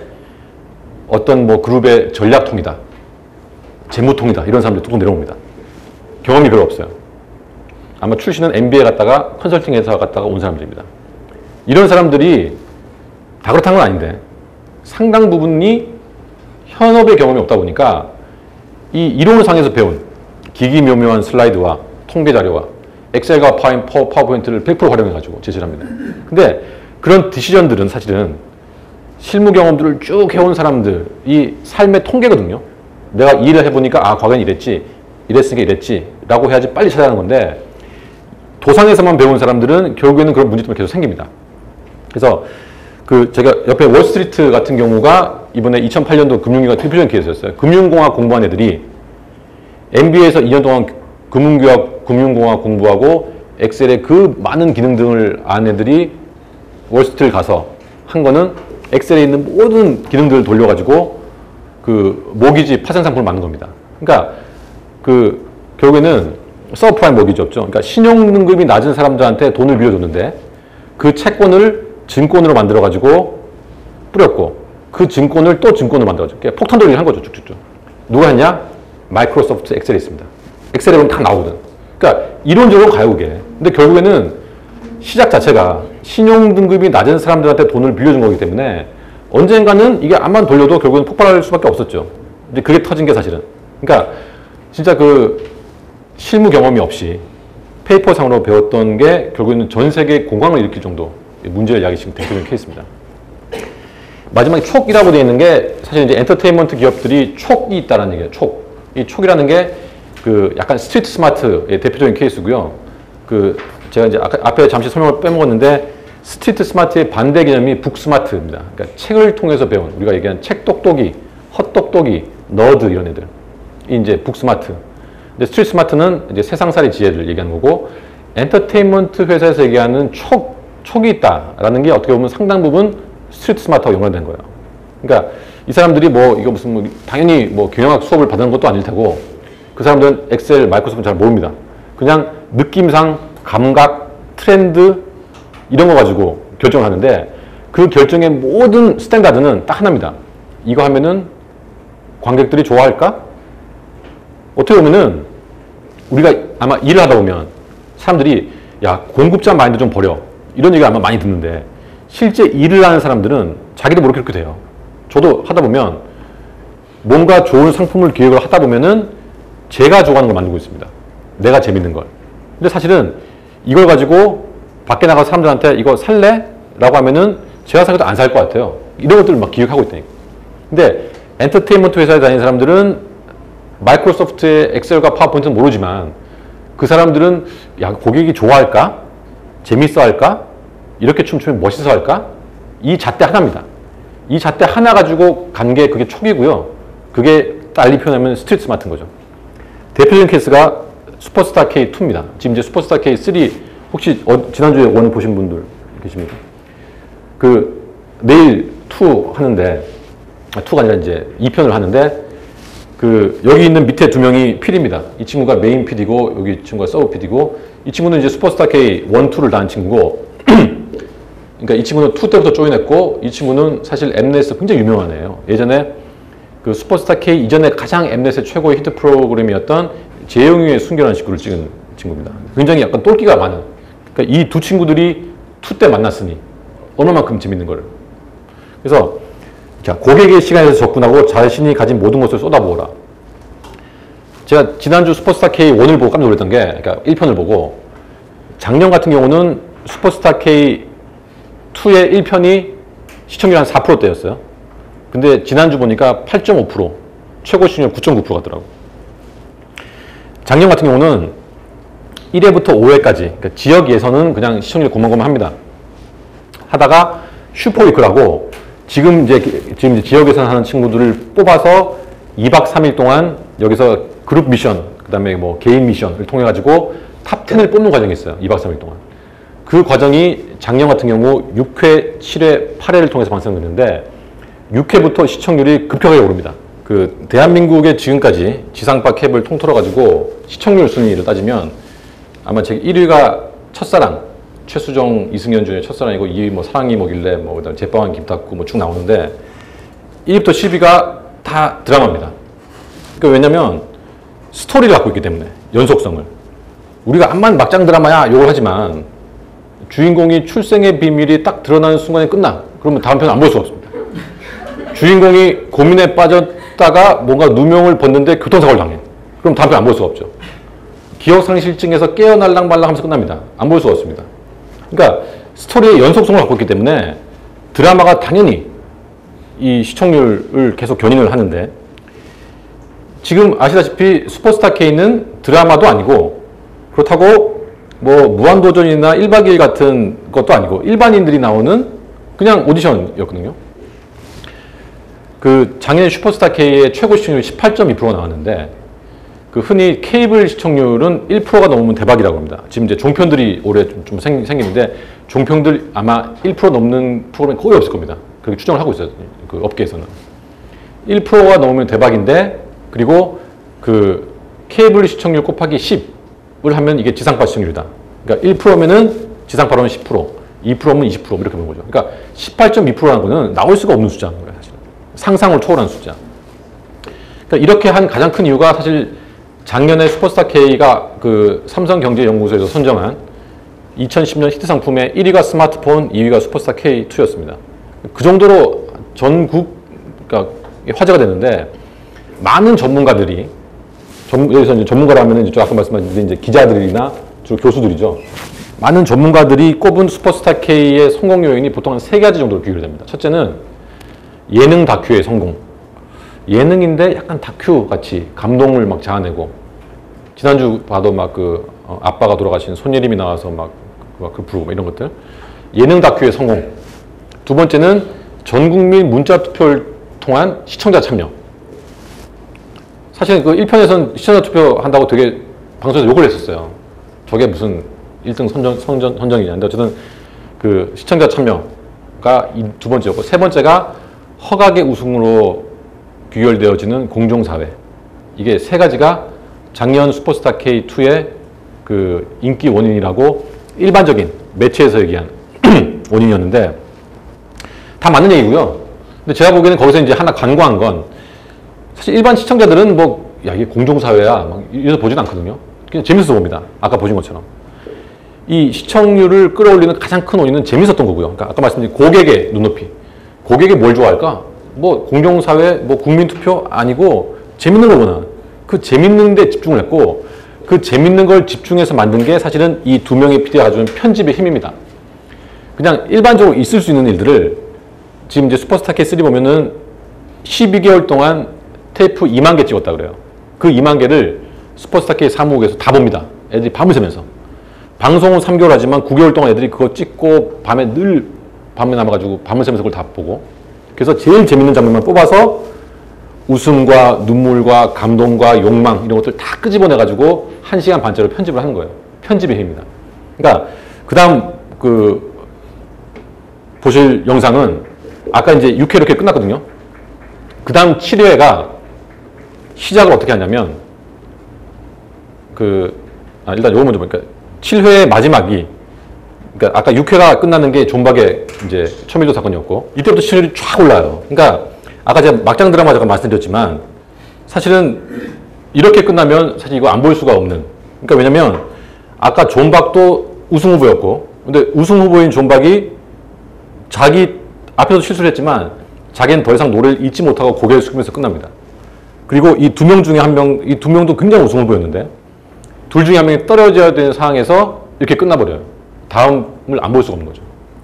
어떤 뭐 그룹의 전략통이다, 재무통이다, 이런 사람들이 뚝뚝 내려옵니다. 경험이 별로 없어요. 아마 출신은 엠비에 갔다가 컨설팅 회사 갔다가 온 사람들입니다. 이런 사람들이 다 그렇다는 건 아닌데 상당 부분이 현업의 경험이 없다 보니까 이 이론상에서 배운 기기묘묘한 슬라이드와 통계 자료와 엑셀과 파워포인트를 백 퍼센트 활용해가지고 제시를 합니다. 근데 그런 디시전들은 사실은 실무 경험들을 쭉 해온 사람들이 삶의 통계거든요. 내가 이 일을 해보니까 아, 과거엔 이랬지, 이랬으니까 이랬지 라고 해야지 빨리 찾아가는 건데 도상에서만 배운 사람들은 결국에는 그런 문제점이 계속 생깁니다. 그래서 그 제가 옆에 월스트리트 같은 경우가 이번에 이천팔 년도 금융위기가 대표적인 케이스였어요. 금융공학 공부한 애들이 엠비에이에서 이 년 동안 금융교학, 금융공학 공부하고 엑셀의 그 많은 기능 등을 아는 애들이 월스트리트 가서 한 거는 엑셀에 있는 모든 기능들을 돌려가지고 그 모기지 파생 상품을 만든 겁니다. 그러니까 그 결국에는 서브프라임 모기지 없죠. 그러니까 신용등급이 낮은 사람들한테 돈을 빌려줬는데 그 채권을 증권으로 만들어가지고 뿌렸고 그 증권을 또 증권으로 만들어가지고 폭탄 돌리를 한 거죠. 쭉쭉쭉. 누가 했냐? 마이크로소프트 엑셀에 있습니다. 엑셀에 보면 다 나오거든. 그러니까 이론적으로 가요, 그게. 근데 결국에는 시작 자체가 신용등급이 낮은 사람들한테 돈을 빌려준 거기 때문에 언젠가는 이게 암만 돌려도 결국은 폭발할 수밖에 없었죠. 근데 그게 터진 게 사실은. 그러니까 진짜 그 실무 경험이 없이 페이퍼상으로 배웠던 게 결국에는 전 세계 공황을 일으킬 정도 문제를 야기시킨 대표적인 케이스입니다. 마지막에 촉이라고 되어 있는 게 사실 이제 엔터테인먼트 기업들이 촉이 있다는 얘기예요. 촉. 이 촉이라는 게 그 약간 스트리트 스마트의 대표적인 케이스고요. 그 제가 이제 아까 앞에 잠시 설명을 빼먹었는데 스트리트 스마트의 반대 개념이 북 스마트입니다. 그러니까 책을 통해서 배운 우리가 얘기하는 책 똑똑이, 헛똑똑이, 너드 이런 애들. 이 이제 북 스마트. 근데 스트리트 스마트는 이제 세상살이 지혜를 얘기하는 거고 엔터테인먼트 회사에서 얘기하는 촉, 촉이 있다라는 게 어떻게 보면 상당 부분 스트리트 스마트하고 연관된 거예요. 그러니까 이 사람들이 뭐 이거 무슨 뭐 당연히 뭐 경영학 수업을 받은 것도 아닐 테고 그 사람들은 엑셀, 마이크로소프트 잘 모릅니다. 그냥 느낌상 감각, 트렌드 이런 거 가지고 결정을 하는데 그 결정의 모든 스탠다드는 딱 하나입니다. 이거 하면은 관객들이 좋아할까? 어떻게 보면은 우리가 아마 일을 하다 보면 사람들이 야, 공급자 마인드 좀 버려. 이런 얘기 아마 많이 듣는데 실제 일을 하는 사람들은 자기도 모르게 그렇게 돼요. 저도 하다 보면 뭔가 좋은 상품을 기획을 하다 보면은 제가 좋아하는 걸 만들고 있습니다. 내가 재밌는 걸. 근데 사실은 이걸 가지고 밖에 나가서 사람들한테 이거 살래? 라고 하면은 제가 사기도 안 살 것 같아요. 이런 것들을 막 기획하고 있다니까. 근데 엔터테인먼트 회사에 다니는 사람들은 마이크로소프트의 엑셀과 파워포인트는 모르지만 그 사람들은 야, 고객이 좋아할까? 재밌어 할까? 이렇게 춤추면 멋있어 할까? 이 잣대 하나입니다. 이 잣대 하나 가지고 간 게 그게 촉이고요. 그게 달리 표현하면 스트리트 스마트인 거죠. 대표적인 케이스가 슈퍼스타 케이 투입니다. 지금 이제 슈퍼스타 케이 쓰리 혹시 어, 지난주에 원 보신 분들 계십니까? 그 내일 투 하는데 아, 투가 아니라 이제 이 편을 하는데 그 여기 있는 밑에 두 명이 피디입니다. 이 친구가 메인 피디고 여기 친구가 서브 피디고 이 친구는 이제 슈퍼스타 케이 원, 투를 다 한 친구고 그러니까 이 친구는 투 때부터 조인했고 이 친구는 사실 엠넷에서 굉장히 유명한 애예요. 예전에 그 슈퍼스타 K 이전에 가장 엠넷의 최고의 히트 프로그램이었던 재영이의 순결한 식구를 찍은 친구입니다. 굉장히 약간 똘끼가 많은. 그러니까 이 두 친구들이 투 때 만났으니 얼마만큼 재밌는 거를. 그래서 자, 고객의 시간에서 접근하고 자신이 가진 모든 것을 쏟아부어라. 제가 지난주 슈퍼스타 케이 원을 보고 깜짝 놀랐던 게, 그러니까 일 편을 보고 작년 같은 경우는 슈퍼스타 케이 투의 일 편이 시청률 한 사 퍼센트대였어요. 근데 지난주 보니까 팔 점 오 퍼센트, 최고 시청률 구 점 구 퍼센트 같더라고. 작년 같은 경우는 일 회부터 오 회까지, 그러니까 지역에서는 그냥 시청률이 고만고만합니다. 하다가 슈퍼위크라고 지금 이제 지금 이제 지역에서 하는 친구들을 뽑아서 이 박 삼 일 동안 여기서 그룹 미션, 그 다음에 뭐 개인 미션을 통해 가지고 탑 텐을 뽑는 과정이 있어요. 이 박 삼 일 동안. 그 과정이 작년 같은 경우 육 회, 칠 회, 팔 회를 통해서 방송됐는데 육 회부터 시청률이 급격하게 오릅니다. 그 대한민국의 지금까지 지상파 케이블 통틀어 가지고 시청률 순위를 따지면 아마 제 일 위가 첫사랑, 최수정, 이승연 중에 첫사랑이고 이 위 뭐 사랑이 뭐길래 뭐 그다음 제빵한 김탁구 뭐 쭉 나오는데 일 위부터 십 위가 다 드라마입니다. 그러니까 왜냐면 스토리를 갖고 있기 때문에 연속성을 우리가 암만 막장 드라마야 욕을 하지만 주인공이 출생의 비밀이 딱 드러나는 순간에 끝나. 그러면 다음 편 안 볼 수가 없습니다. 주인공이 고민에 빠졌다가 뭔가 누명을 벗는데 교통사고를 당해. 그럼 다음 편 안 볼 수가 없죠. 기억상실증에서 깨어날랑 말랑 하면서 끝납니다. 안 볼 수가 없습니다. 그러니까 스토리의 연속성을 갖고 있기 때문에 드라마가 당연히 이 시청률을 계속 견인을 하는데 지금 아시다시피 슈퍼스타 K는 드라마도 아니고 그렇다고 뭐 무한도전이나 일 박 이 일 같은 것도 아니고 일반인들이 나오는 그냥 오디션이었거든요. 그 작년 슈퍼스타 K의 최고 시청률이 십팔 점 이 퍼센트 나왔는데 그 흔히 케이블 시청률은 일 퍼센트가 넘으면 대박이라고 합니다. 지금 이제 종편들이 올해 좀, 좀 생, 생기는데 종편들 아마 일 퍼센트 넘는 프로그램이 거의 없을 겁니다. 그렇게 추정을 하고 있어요. 그 업계에서는. 일 퍼센트가 넘으면 대박인데 그리고 그 케이블 시청률 곱하기 십을 하면 이게 지상파 시청률이다. 그러니까 일 퍼센트면은 지상파로는 십 퍼센트, 이 퍼센트면 이십 퍼센트 이렇게 보는 거죠. 그러니까 십팔 점 이 퍼센트라는 거는 나올 수가 없는 숫자인 거예요, 사실. 상상을 초월한 숫자. 그러니까 이렇게 한 가장 큰 이유가 사실 작년에 슈퍼스타 K가 그 삼성경제연구소에서 선정한 이천십 년 히트 상품의 일 위가 스마트폰, 이 위가 슈퍼스타 케이 투였습니다. 그 정도로 전국 그러니까 화제가 됐는데 많은 전문가들이 전, 여기서 이제 전문가라면 이제 아까 말씀하신 이제 기자들이나 주로 교수들이죠. 많은 전문가들이 꼽은 슈퍼스타 K의 성공 요인이 보통 한 세 가지 정도로 비교됩니다. 첫째는 예능 다큐의 성공. 예능인데 약간 다큐 같이 감동을 막 자아내고 지난주 봐도 막 그 어, 아빠가 돌아가신 손예림이 나와서 막 그 부르고 이런 것들 예능 다큐의 성공. 두 번째는 전 국민 문자 투표를 통한 시청자 참여. 사실 그 일 편에서는 시청자 투표 한다고 되게 방송에서 욕을 했었어요. 저게 무슨 일 등 선정, 선정, 선정이냐. 근데 어쨌든 그 시청자 참여가 이 두 번째였고 세 번째가 허각의 우승으로 귀결되어지는 공정사회. 이게 세 가지가 작년 슈퍼스타 케이 투의 그 인기 원인이라고 일반적인 매체에서 얘기한 원인이었는데 다 맞는 얘기고요. 근데 제가 보기에는 거기서 이제 하나 간과한 건 사실 일반 시청자들은 뭐, 야, 이게 공정사회야. 막 이래서 보진 않거든요. 그냥 재밌어서 봅니다. 아까 보신 것처럼. 이 시청률을 끌어올리는 가장 큰 원인은 재밌었던 거고요. 그러니까 아까 말씀드린 고객의 눈높이. 고객이 뭘 좋아할까? 뭐, 공정사회, 뭐, 국민투표 아니고 재밌는 거구나. 그 재밌는 데 집중을 했고, 그 재밌는 걸 집중해서 만든 게 사실은 이 두 명의 피디가 가져온 편집의 힘입니다. 그냥 일반적으로 있을 수 있는 일들을 지금 이제 슈퍼스타 케이 쓰리 보면은 십이 개월 동안 테이프 이만 개 찍었다 그래요. 그 이만 개를 슈퍼스타 케이 사무국에서 다 봅니다. 애들이 밤을 새면서. 방송은 삼 개월 하지만 구 개월 동안 애들이 그거 찍고 밤에 늘 밤에 남아가지고 밤을 새면서 그걸 다 보고. 그래서 제일 재밌는 장면만 뽑아서 웃음과 눈물과 감동과 욕망 이런 것들 다 끄집어내가지고 한 시간 반짜리 편집을 하는 거예요. 편집의 힘입니다. 그러니까 그 다음 그 보실 영상은 아까 이제 육 회 이렇게 끝났거든요. 그 다음 칠 회가 시작을 어떻게 하냐면 그 아, 일단 요거 먼저 보니까 칠 회의 마지막이 그러니까 아까 육 회가 끝나는 게 존박의 이제 초밀도 사건이었고 이때부터 시청률이 쫙 올라요. 그러니까 아까 제가 막장 드라마 잠깐 말씀드렸지만 사실은 이렇게 끝나면 사실 이거 안 볼 수가 없는. 그러니까 왜냐면 아까 존박도 우승 후보였고 근데 우승 후보인 존박이 자기 앞에서 실수를 했지만 자기는 더 이상 노래를 잊지 못하고 고개를 숙이면서 끝납니다. 그리고 이 두 명 중에 한 명, 이 두 명도 굉장히 우승 후보였는데 둘 중에 한 명이 떨어져야 되는 상황에서 이렇게 끝나버려요. 다음을 안 볼 수가 없는 거죠.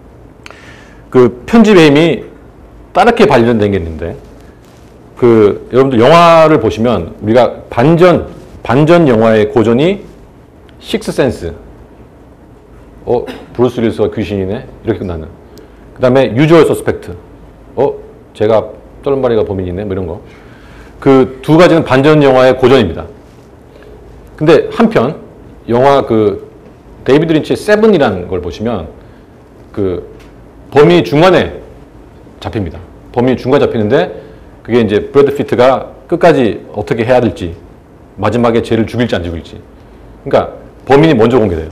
그 편집의 힘이 따르게 발전된 게 있는데 그 여러분들 영화를 보시면 우리가 반전, 반전 영화의 고전이 식스센스. 어, 브루스 윌리스가 귀신이네? 이렇게 끝나는. 그 다음에 유주얼 서스펙트. 어? 제가 똘마리가 범인이네? 뭐 이런 거. 그 두 가지는 반전 영화의 고전입니다. 근데 한편 영화 그 데이비드 린치의 세븐이라는 걸 보시면 그 범인이 중간에 잡힙니다. 범인이 중간에 잡히는데 그게 이제 브래드 피트가 끝까지 어떻게 해야 될지 마지막에 쟤를 죽일지 안 죽일지. 그러니까 범인이 먼저 공개돼요.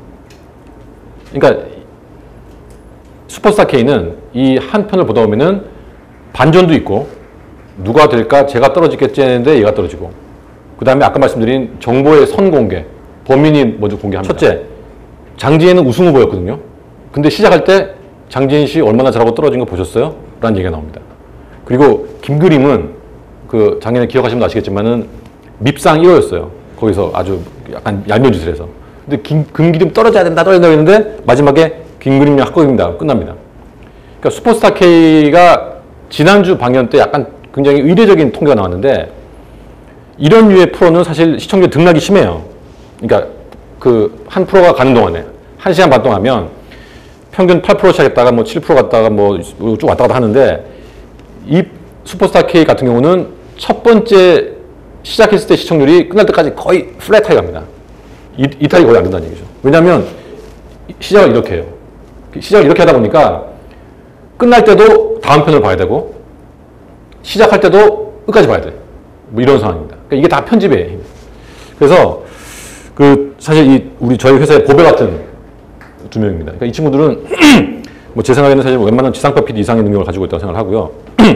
그러니까 슈퍼스타 K는 이 한 편을 보다 보면은 반전도 있고 누가 될까 제가 떨어지겠지 했는데 얘가 떨어지고 그 다음에 아까 말씀드린 정보의 선공개 범인이 먼저 공개합니다. 첫째, 장지혜는 우승 후보였거든요. 근데 시작할 때 장지혜 씨 얼마나 잘하고 떨어진 거 보셨어요? 라는 얘기가 나옵니다. 그리고 김그림은 그 작년에 기억하시면 아시겠지만은 밉상 일 호였어요. 거기서 아주 약간 얄미운 짓을 해서. 근데 김, 김그림 떨어져야 된다, 떨어져야 된다 했는데 마지막에 김그림이 합격입니다. 끝납니다. 그러니까 슈퍼스타 K가 지난주 방영 때 약간 굉장히 의례적인 통계가 나왔는데 이런 류의 프로는 사실 시청률 등락이 심해요. 그러니까 그 한 프로가 가는 동안에 한 시간 반 동안 하면 평균 팔 퍼센트 시작했다가 뭐 칠 퍼센트 갔다가 뭐 쭉 왔다 갔다 하는데 이 슈퍼스타 K 같은 경우는 첫 번째 시작했을 때 시청률이 끝날 때까지 거의 플랫하게 갑니다. 이, 이탈이 거의 안 된다는 얘기죠. 왜냐하면 시작을 이렇게 해요. 시작을 이렇게 하다 보니까 끝날 때도 다음 편을 봐야 되고 시작할 때도 끝까지 봐야 돼. 뭐 이런 상황입니다. 그러니까 이게 다 편집의 힘. 그래서 그 사실 이 우리 저희 회사의 보배 같은 두 명입니다. 그러니까 이 친구들은 뭐 제 생각에는 사실 웬만한 지상파 피디 이상의 능력을 가지고 있다고 생각을 하고요.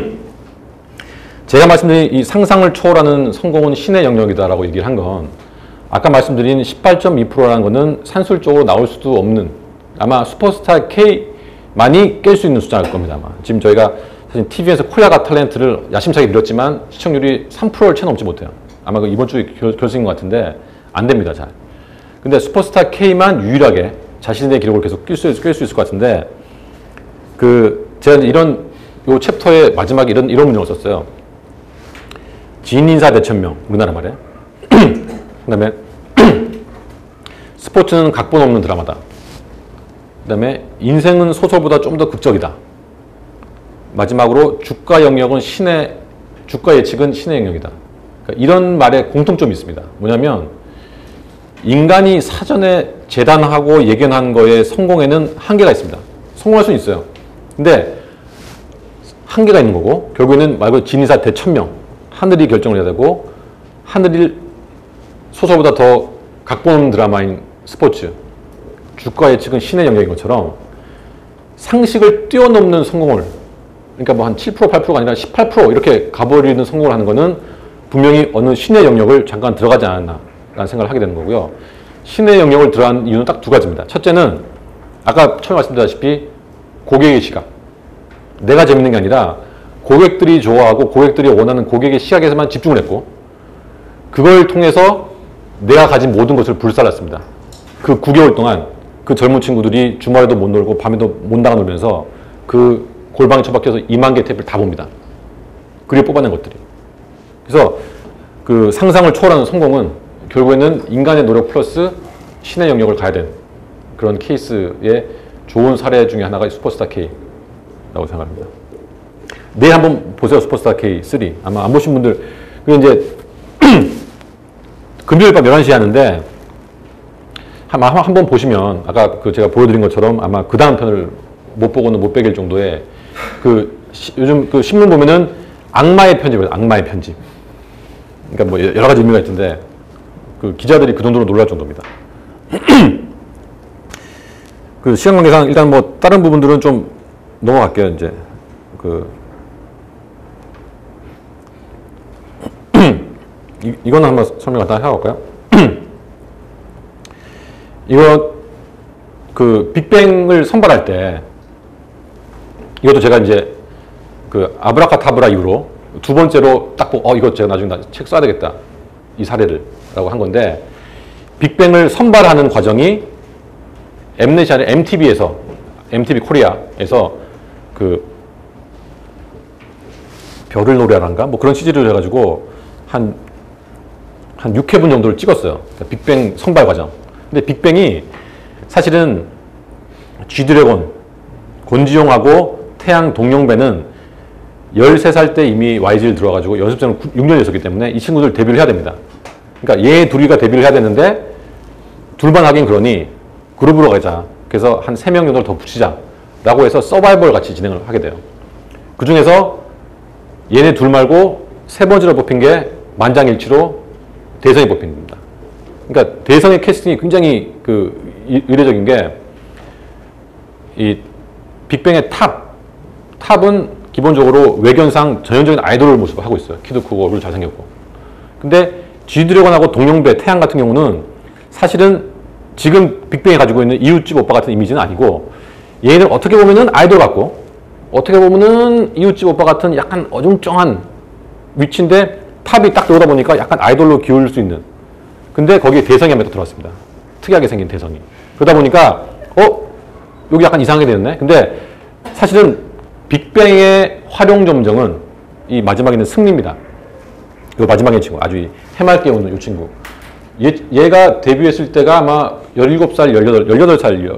제가 말씀드린 이 상상을 초월하는 성공은 신의 영역이다라고 얘기를 한 건 아까 말씀드린 십팔 점 이 퍼센트라는 거는 산술적으로 나올 수도 없는 아마 슈퍼스타 K만이 깰 수 있는 숫자일 겁니다. 아마. 지금 저희가 사실 티비에서 코야가 탤런트를 야심차게 밀었지만 시청률이 삼 퍼센트를 채 넘지 못해요. 아마 그 이번 주에 결, 결승인 것 같은데 안 됩니다. 잘. 근데 슈퍼스타 K만 유일하게 자신의 기록을 계속 깰 수, 깰 수 있을 것 같은데 그 제가 이런 요 챕터의 마지막에 이런 이런 문장을 썼어요. 지인인사 몇천 명 우리나라 말에. 그다음에 스포츠는 각본 없는 드라마다. 그다음에 인생은 소설보다 좀 더 극적이다. 마지막으로 주가 영역은 신의 주가 예측은 신의 영역이다. 그러니까 이런 말에 공통점이 있습니다. 뭐냐면 인간이 사전에 재단하고 예견한 거에 성공에는 한계가 있습니다. 성공할 수는 있어요. 근데 한계가 있는 거고 결국에는 말 그대로 진인사 대천 명 하늘이 결정을 해야 되고 하늘이 소설보다 더 각본 없는 드라마인 스포츠 주가 예측은 신의 영역인 것처럼 상식을 뛰어넘는 성공을 그러니까 뭐 한 칠 퍼센트, 팔 퍼센트가 아니라 십팔 퍼센트 이렇게 가버리는 성공을 하는 거는 분명히 어느 신의 영역을 잠깐 들어가지 않았나라는 생각을 하게 되는 거고요. 신의 영역을 들어간 이유는 딱 두 가지입니다. 첫째는 아까 처음에 말씀드렸다시피 고객의 시각. 내가 재밌는 게 아니라 고객들이 좋아하고 고객들이 원하는 고객의 시각에서만 집중을 했고 그걸 통해서 내가 가진 모든 것을 불살랐습니다. 그 구 개월 동안 그 젊은 친구들이 주말에도 못 놀고 밤에도 못 나가 놀면서 그 골방에 처박혀서 이만 개 탭을 다 봅니다. 그리고 뽑아낸 것들이. 그래서 그 상상을 초월하는 성공은 결국에는 인간의 노력 플러스 신의 영역을 가야 되는 그런 케이스의 좋은 사례 중에 하나가 슈퍼스타 K라고 생각합니다. 내일 한번 보세요. 슈퍼스타 케이 쓰리. 아마 안 보신 분들. 그리고 이제 금요일 밤 열한 시에 하는데 아마 한번 보시면 아까 그 제가 보여드린 것처럼 아마 그 다음 편을 못 보고는 못 베길 정도의 그 시, 요즘 그 신문 보면은 악마의 편집이에요. 악마의 편집. 그러니까 뭐 여러 가지 의미가 있던데 그 기자들이 그 정도로 놀랄 정도입니다. 그 시간 관계상 일단 뭐 다른 부분들은 좀 넘어갈게요. 이제 그 이, 이거는 한번 설명 간단히 해볼까요? 이거 그 빅뱅을 선발할 때 이것도 제가 이제 그 아브라카타브라 이후로 두 번째로 딱 보고 어 이거 제가 나중에 책 써야 되겠다 이 사례를 라고 한 건데 빅뱅을 선발하는 과정이 엠넷이 아니라 엠티비에서 엠티비 코리아에서 그 별을 노래하란가 뭐 그런 취지를 해가지고 한 한 육 회분 정도를 찍었어요. 그러니까 빅뱅 선발 과정. 근데 빅뱅이 사실은 G드래곤, 권지용하고 태양 동영배는 열세 살 때 이미 와이지를 들어와가지고 연습생을 육 년 있었기 때문에 이 친구들 데뷔를 해야 됩니다. 그러니까 얘 둘이가 데뷔를 해야 되는데 둘만 하긴 그러니 그룹으로 가자. 그래서 한 세 명 정도를 더 붙이자. 라고 해서 서바이벌 같이 진행을 하게 돼요. 그 중에서 얘네 둘 말고 세 번째로 뽑힌 게 만장일치로 대성이 뽑힌 겁니다. 그러니까 대성의 캐스팅이 굉장히 그 의례적인 게 이 빅뱅의 탑, 탑은 기본적으로 외견상 전형적인 아이돌 모습을 하고 있어요. 키도 크고 얼굴 잘생겼고. 근데 G드래곤하고 동영배, 태양 같은 경우는 사실은 지금 빅뱅이 가지고 있는 이웃집 오빠 같은 이미지는 아니고 얘는 어떻게 보면은 아이돌 같고 어떻게 보면은 이웃집 오빠 같은 약간 어중쩡한 위치인데 탑이 딱 들어오다 보니까 약간 아이돌로 기울일 수 있는. 근데 거기에 대성이 한 명 들어왔습니다. 특이하게 생긴 대성이. 그러다 보니까 어? 여기 약간 이상하게 되었네. 근데 사실은 빅뱅의 활용 점정은 이 마지막에 있는 승리입니다. 이 마지막에 친구 아주 해맑게 웃는 이 친구. 얘, 얘가 데뷔했을 때가 아마 열일곱 살, 열여덟, 열여덟 살,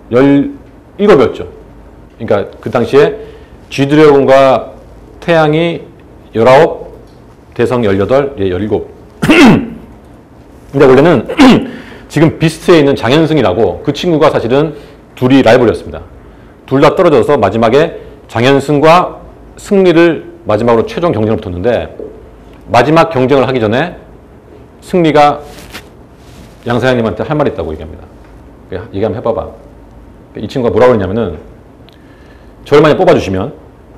열일곱이었죠. 그러니까 그 당시에 G드래곤과 태양이 열아홉, 대성 열여덟, 얘 열일곱. 근데 원래는 지금 비스트에 있는 장현승이라고 그 친구가 사실은 둘이 라이벌이었습니다. 둘 다 떨어져서 마지막에 장현승과 승리를 마지막으로 최종 경쟁을 붙었는데 마지막 경쟁을 하기 전에 승리가 양 사장님한테 할 말이 있다고 얘기합니다. 얘기 한번 해봐봐. 이 친구가 뭐라고 했냐면은 저를 만약 뽑아주시면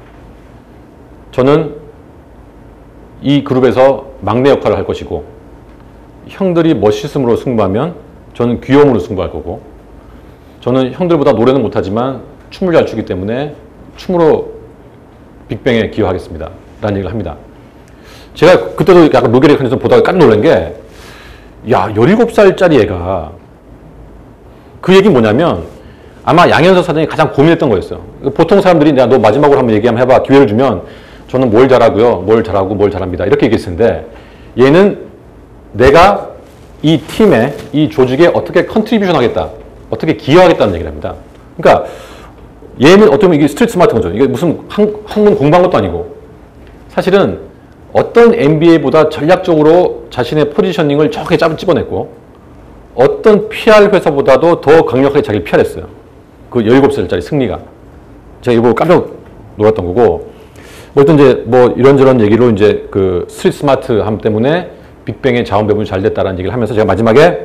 저는 이 그룹에서 막내 역할을 할 것이고 형들이 멋있음으로 승부하면 저는 귀여움으로 승부할 거고 저는 형들보다 노래는 못하지만 춤을 잘 추기 때문에 춤으로 빅뱅에 기여하겠습니다. 라는 얘기를 합니다. 제가 그때도 약간 노게리 컨디션 보다가 깜짝 놀란 게 야, 열일곱 살짜리 애가 그 얘기는 뭐냐면 아마 양현석 사장이 가장 고민했던 거였어요. 보통 사람들이 내가 너 마지막으로 한번 얘기 한번 해봐. 기회를 주면 저는 뭘 잘하고요. 뭘 잘하고 뭘 잘합니다. 이렇게 얘기했을 텐데 얘는 내가 이 팀에 이 조직에 어떻게 컨트리뷰션 하겠다. 어떻게 기여하겠다는 얘기를 합니다. 그러니까 얘는 어떻게 보면 이게 스트리트 스마트 거죠. 이게 무슨 한, 학문 공부한 것도 아니고 사실은 어떤 엠비에이보다 전략적으로 자신의 포지셔닝을 정확하게 짭 집어냈고 어떤 피알 회사보다도 더 강력하게 자기를 피알했어요. 그 열일곱 살짜리 승리가. 제가 이거 깜짝 놀랐던 거고 뭐 어떤 이제 뭐 이런저런 얘기로 이제 그 스트리트 스마트함 때문에 빅뱅의 자원 배분이 잘 됐다라는 얘기를 하면서 제가 마지막에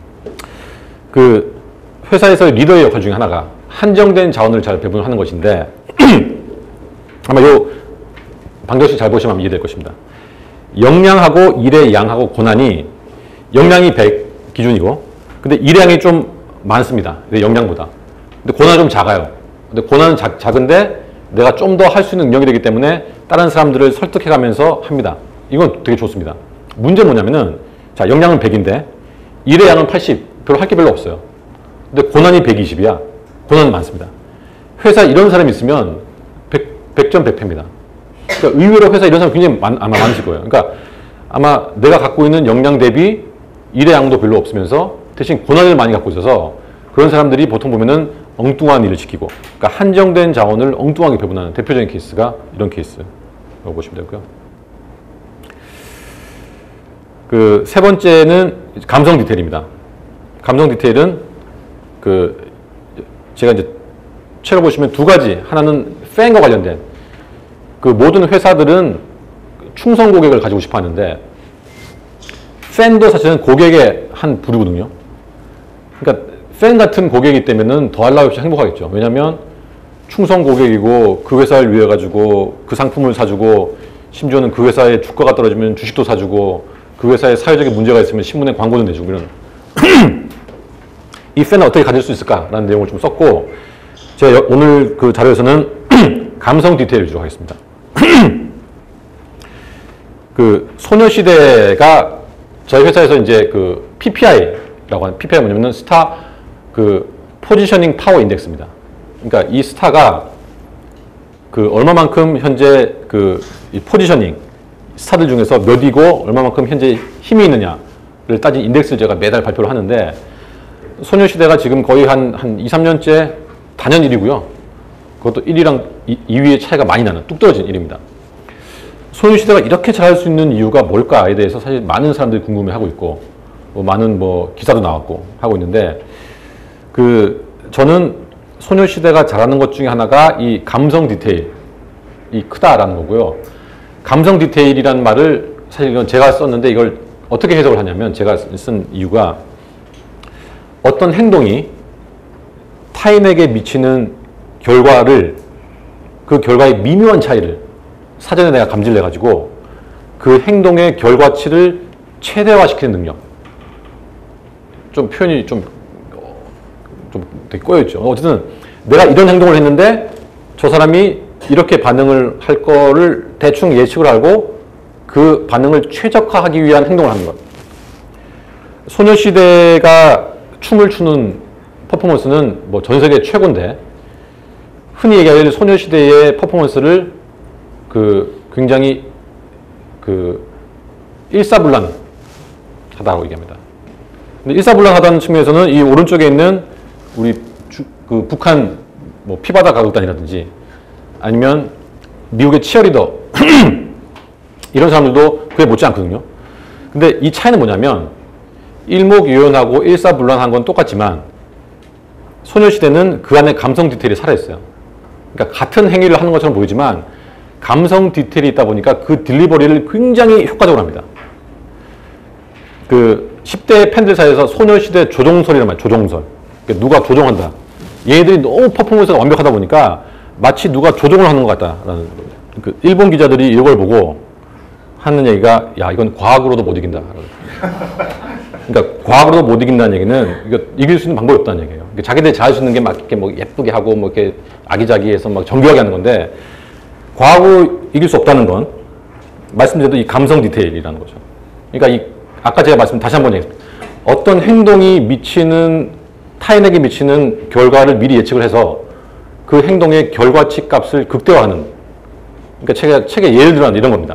그 회사에서의 리더의 역할 중에 하나가 한정된 자원을 잘 배분하는 것인데 아마 요 방정식 잘 보시면 이해될 것입니다. 역량하고 일의 양하고 고난이 역량이 백 기준이고 근데 일의 양이 좀 많습니다. 역량보다. 근데 고난은 좀 작아요. 근데 고난은 작, 작은데 내가 좀 더 할 수 있는 능력이 되기 때문에 다른 사람들을 설득해가면서 합니다. 이건 되게 좋습니다. 문제는 뭐냐면은 자 역량은 백인데 일의 양은 팔십. 별로 할 게 별로 없어요. 근데 고난이 백이십이야. 고난은 많습니다. 회사에 이런 사람이 있으면 백 점 백 패입니다. 그러니까 의외로 회사에 이런 사람이 굉장히 많, 아마 많으실 거예요. 그러니까 아마 내가 갖고 있는 역량 대비 일의 양도 별로 없으면서 대신 고난을 많이 갖고 있어서 그런 사람들이 보통 보면은 엉뚱한 일을 지키고 그러니까 한정된 자원을 엉뚱하게 배분하는 대표적인 케이스가 이런 케이스라고 보시면 되고요. 그 세 번째는 감성 디테일입니다. 감성 디테일은 그 제가 이제 책을 보시면 두 가지 하나는 팬과 관련된 그 모든 회사들은 충성 고객을 가지고 싶어 하는데 팬도 사실은 고객의 한 부류거든요. 그러니까 팬 같은 고객이 때문에는 더할 나위 없이 행복하겠죠. 왜냐하면 충성 고객이고 그 회사를 위해 가지고 그 상품을 사주고 심지어는 그 회사의 주가가 떨어지면 주식도 사주고 그 회사에 사회적인 문제가 있으면 신문에 광고도 내주고 이런 이 팬을 어떻게 가질 수 있을까라는 내용을 좀 썼고 제가 오늘 그 자료에서는 감성 디테일 위주로 하겠습니다. 그 소녀시대가 저희 회사에서 이제 그 피피아이라고 하는 피피아이가 뭐냐면은 스타 그 포지셔닝 파워 인덱스입니다. 그러니까 이 스타가 그 얼마만큼 현재 그 이 포지셔닝 스타들 중에서 몇이고 얼마만큼 현재 힘이 있느냐를 따진 인덱스를 제가 매달 발표를 하는데 소녀시대가 지금 거의 한, 한 이, 삼 년째 단연 일 위고요. 그것도 일 위랑 이 위의 차이가 많이 나는 뚝 떨어진 일 위입니다. 소녀시대가 이렇게 잘할 수 있는 이유가 뭘까에 대해서 사실 많은 사람들이 궁금해하고 있고 뭐 많은 뭐 기사도 나왔고 하고 있는데 그 저는 소녀시대가 잘하는 것 중에 하나가 이 감성 디테일이 크다라는 거고요. 감성 디테일이라는 말을 사실 이건 제가 썼는데 이걸 어떻게 해석을 하냐면 제가 쓴 이유가 어떤 행동이 타인에게 미치는 결과를 그 결과의 미묘한 차이를 사전에 내가 감지를 해가지고 그 행동의 결과치를 최대화시키는 능력. 좀 표현이 좀, 좀 되게 꼬여있죠. 어쨌든 내가 이런 행동을 했는데 저 사람이 이렇게 반응을 할 거를 대충 예측을 하고 그 반응을 최적화하기 위한 행동을 하는 것. 소녀시대가 춤을 추는 퍼포먼스는 뭐 전 세계 최고인데 흔히 얘기하는 소녀시대의 퍼포먼스를 그 굉장히 그 일사불란하다고 얘기합니다. 근데 일사불란하다는 측면에서는 이 오른쪽에 있는 우리 주, 그 북한 뭐 피바다 가극단이라든지 아니면 미국의 치어리더 이런 사람들도 그게 못지 않거든요. 근데 이 차이는 뭐냐면 일목요연하고 일사불란한 건 똑같지만 소녀시대는 그 안에 감성 디테일이 살아있어요. 그러니까 같은 행위를 하는 것처럼 보이지만 감성 디테일이 있다 보니까 그 딜리버리를 굉장히 효과적으로 합니다. 그 십 대 팬들 사이에서 소녀시대 조종설이란 말이에요. 조종설. 그러니까 누가 조종한다. 얘네들이 너무 퍼포먼스가 완벽하다 보니까 마치 누가 조종을 하는 것 같다라는 그 일본 기자들이 이걸 보고 하는 얘기가 야 이건 과학으로도 못 이긴다. 그러니까 과학으로도 못 이긴다는 얘기는 이거 이길 수 있는 방법이 없다는 얘기예요. 그러니까 자기들이 잘할 수 있는 게 막 이렇게 뭐 예쁘게 하고 뭐 이렇게 아기자기해서 막 정교하게 하는 건데 과학으로 이길 수 없다는 건 말씀드려도 이 감성 디테일이라는 거죠. 그러니까 이 아까 제가 말씀 다시 한번 얘기했습니다. 어떤 행동이 미치는 타인에게 미치는 결과를 미리 예측을 해서 그 행동의 결과치 값을 극대화하는 그러니까 책에, 책에 예를 들어 이런 겁니다.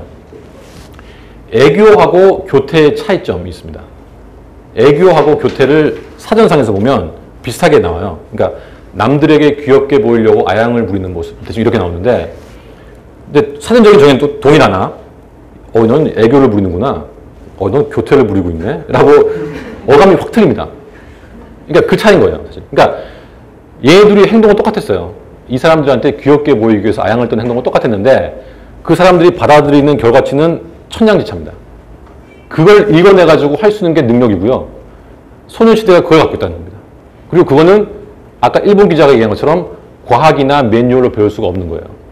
애교하고 교태의 차이점이 있습니다. 애교하고 교태를 사전상에서 보면 비슷하게 나와요. 그러니까 남들에게 귀엽게 보이려고 아양을 부리는 모습 대충 이렇게 나오는데 근데 사전적인 정의는 또 동일하나 어, 넌 애교를 부리는구나. 어, 넌 교태를 부리고 있네. 라고 어감이 확 틀립니다. 그러니까 그 차이인 거예요. 사실. 그러니까 얘들이 행동은 똑같았어요. 이 사람들한테 귀엽게 보이기 위해서 아양을 떠는 행동은 똑같았는데 그 사람들이 받아들이는 결과치는 천냥지차입니다. 그걸 읽어내가지고 할 수 있는 게 능력이고요. 소녀시대가 그걸 갖고 있다는 겁니다. 그리고 그거는 아까 일본 기자가 얘기한 것처럼 과학이나 매뉴얼로 배울 수가 없는 거예요.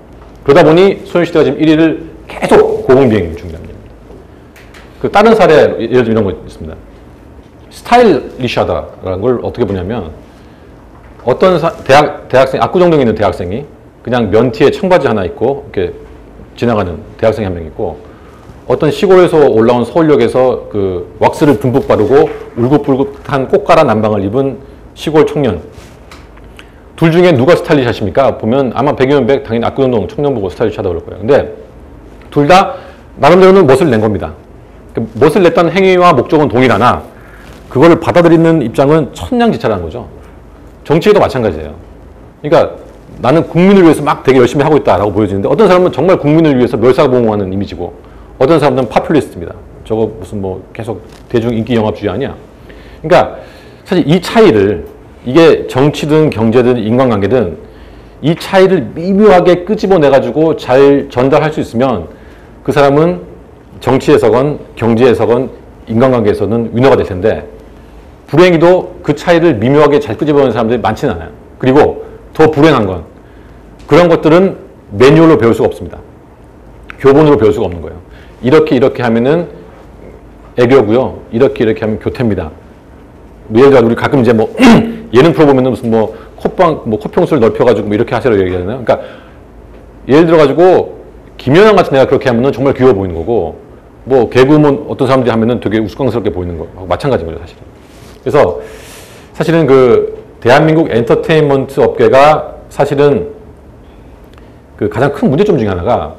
그러다 보니 소녀시대가 지금 일 위를 계속 고공비행 중이랍니다. 그 다른 사례, 예를 들면 이런 거 있습니다. 스타일리시하다라는 걸 어떻게 보냐면, 어떤 사, 대학, 대학생, 압구정동에 있는 대학생이 그냥 면티에 청바지 하나 입고 이렇게 지나가는 대학생이 한 명 있고, 어떤 시골에서 올라온 서울역에서 그 왁스를 듬뿍 바르고 울긋불긋한 꽃가라 남방을 입은 시골 청년. 둘 중에 누가 스타일리시하십니까? 보면 아마 백이면 백 당연히 압구정동 청년 보고 스타일리시하다고 그럴 거예요. 근데 둘 다 나름대로는 멋을 낸 겁니다. 멋을 냈던 행위와 목적은 동일하나 그거를 받아들이는 입장은 천냥지차라는 거죠. 정치에도 마찬가지예요. 그러니까 나는 국민을 위해서 막 되게 열심히 하고 있다라고 보여지는데 어떤 사람은 정말 국민을 위해서 멸사봉하는 이미지고 어떤 사람들은 파퓰리스트입니다. 저거 무슨 뭐 계속 대중 인기 영합주의 아니야. 그러니까 사실 이 차이를 이게 정치든 경제든 인간관계든 이 차이를 미묘하게 끄집어내가지고 잘 전달할 수 있으면 그 사람은 정치에서건 경제에서건 인간관계에서는 위너가 될 텐데 불행히도 그 차이를 미묘하게 잘 끄집어내는 사람들이 많지는 않아요. 그리고 더 불행한 건 그런 것들은 매뉴얼로 배울 수가 없습니다. 교본으로 배울 수가 없는 거예요. 이렇게 이렇게 하면은 애교고요. 이렇게 이렇게 하면 교태입니다. 예를 들어 우리 가끔 이제 뭐 예능 프로 보면은 무슨 뭐 콧방 뭐 코평수를 넓혀가지고 뭐 이렇게 하시라고 얘기하잖아요. 그러니까 예를 들어가지고 김연아 같은 애가 그렇게 하면은 정말 귀여워 보이는 거고 뭐 개그우먼 어떤 사람들이 하면은 되게 우스꽝스럽게 보이는 거하고 마찬가지인 거죠, 사실은. 그래서 사실은 그 대한민국 엔터테인먼트 업계가 사실은 그 가장 큰 문제점 중에 하나가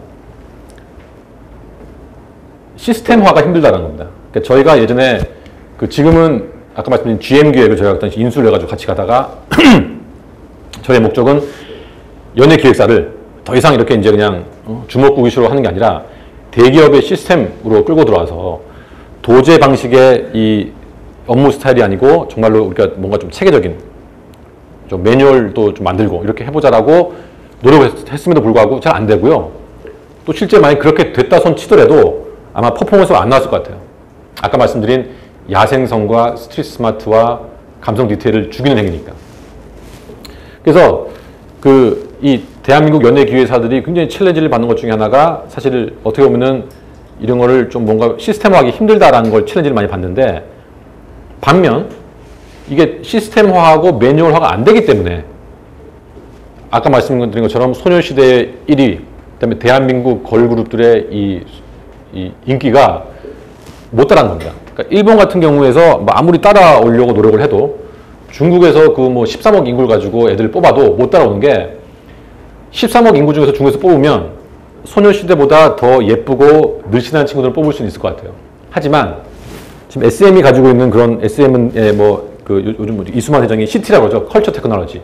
시스템화가 힘들다는 겁니다. 그러니까 저희가 예전에 그 지금은 아까 말씀드린 지엠 기획을 저희가 그때 인수를 해가지고 같이 가다가 저의 목적은 연예 기획사를 더 이상 이렇게 이제 그냥 주먹구기식으로 하는 게 아니라 대기업의 시스템으로 끌고 들어와서 도제 방식의 이 업무 스타일이 아니고 정말로 우리가 뭔가 좀 체계적인 좀 매뉴얼도 좀 만들고 이렇게 해보자라고 노력했음에도 불구하고 잘 안 되고요. 또 실제 만약 그렇게 됐다 손 치더라도 아마 퍼포먼스가 안 나왔을 것 같아요. 아까 말씀드린 야생성과 스트리트 스마트와 감성 디테일을 죽이는 행위니까. 그래서 그 이 대한민국 연예 기획사들이 굉장히 챌린지를 받는 것 중에 하나가 사실 어떻게 보면은 이런 거를 좀 뭔가 시스템화하기 힘들다라는 걸 챌린지를 많이 받는데 반면 이게 시스템화하고 매뉴얼화가 안 되기 때문에 아까 말씀드린 것처럼 소녀시대의 일 위, 그다음에 대한민국 걸그룹들의 이, 이 인기가 못 따라한 겁니다. 그러니까 일본 같은 경우에서 뭐 아무리 따라오려고 노력을 해도 중국에서 그 뭐 십삼억 인구를 가지고 애들 뽑아도 못 따라오는 게 십삼억 인구 중에서 중국에서 뽑으면 소녀시대보다 더 예쁘고 늘씬한 친구들을 뽑을 수는 있을 것 같아요. 하지만 지금 에스엠이 가지고 있는 그런 에스엠의 뭐 그 요즘 뭐 이수만 회장이 씨티라고 그러죠. 컬처 테크놀로지.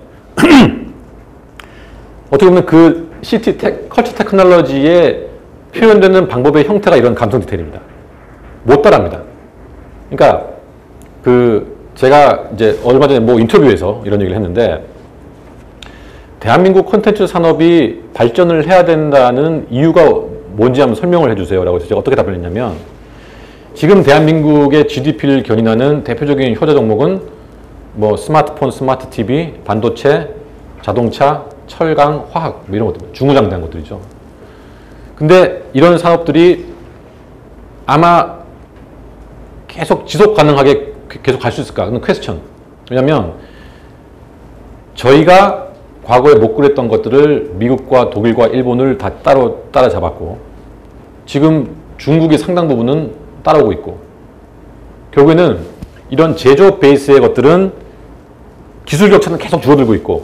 어떻게 보면 그 씨티 테, 컬처 테크놀로지에 표현되는 방법의 형태가 이런 감성 디테일입니다. 못 따라합니다. 그러니까 그 제가 이제 얼마 전에 뭐 인터뷰에서 이런 얘기를 했는데 대한민국 콘텐츠 산업이 발전을 해야 된다는 이유가 뭔지 한번 설명을 해주세요 라고 해서 제가 어떻게 답을 했냐면 지금 대한민국의 지디피를 견인하는 대표적인 효자 종목은 뭐 스마트폰, 스마트 티비, 반도체, 자동차, 철강, 화학 뭐 이런 것들 중구장대한 것들이죠. 근데 이런 산업들이 아마 계속 지속 가능하게 계속 갈 수 있을까? 그건 퀘스천. 왜냐면 저희가 과거에 못 그랬던 것들을 미국과 독일과 일본을 다 따로 따라잡았고 지금 중국의 상당 부분은 따라오고 있고 결국에는 이런 제조업 베이스의 것들은 기술 격차는 계속 줄어들고 있고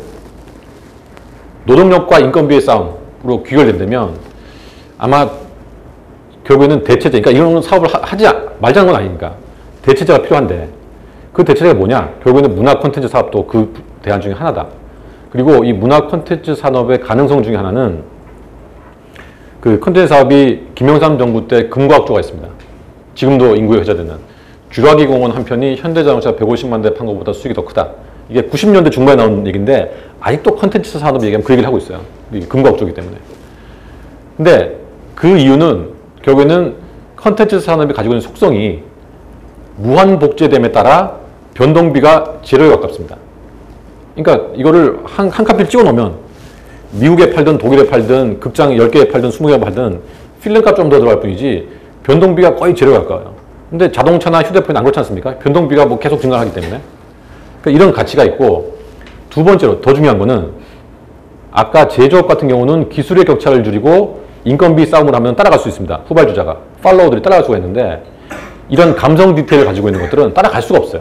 노동력과 인건비의 싸움으로 귀결된다면 아마 결국에는 대체제, 그러니까 이런 사업을 하지 말자는 건 아니니까 대체제가 필요한데 그 대체제가 뭐냐? 결국에는 문화 콘텐츠 사업도 그 대안 중에 하나다. 그리고 이 문화 콘텐츠 산업의 가능성 중에 하나는 그 콘텐츠 사업이 김영삼 정부 때 금과학조가 있습니다. 지금도 인구에 회자되는 쥐라기 공원 한 편이 현대자동차 백오십만 대 판 것보다 수익이 더 크다. 이게 구십 년대 중반에 나온 얘기인데 아직도 콘텐츠 산업 얘기하면 그 얘기를 하고 있어요. 금과학조이기 때문에. 근데 그 이유는 결국에는 콘텐츠 산업이 가지고 있는 속성이 무한 복제됨에 따라 변동비가 제로에 가깝습니다. 그러니까 이거를 한, 한 카피를 찍어 놓으면 미국에 팔든 독일에 팔든 극장 열 개에 팔든 스무 개에 팔든 필름값 좀 더 들어갈 뿐이지 변동비가 거의 제로 가까워요. 근데 자동차나 휴대폰이 안 그렇지 않습니까? 변동비가 뭐 계속 증가하기 때문에. 그러니까 이런 가치가 있고, 두 번째로 더 중요한 거는 아까 제조업 같은 경우는 기술의 격차를 줄이고 인건비 싸움을 하면 따라갈 수 있습니다. 후발주자가. 팔로워들이 따라갈 수가 있는데 이런 감성 디테일을 가지고 있는 것들은 따라갈 수가 없어요.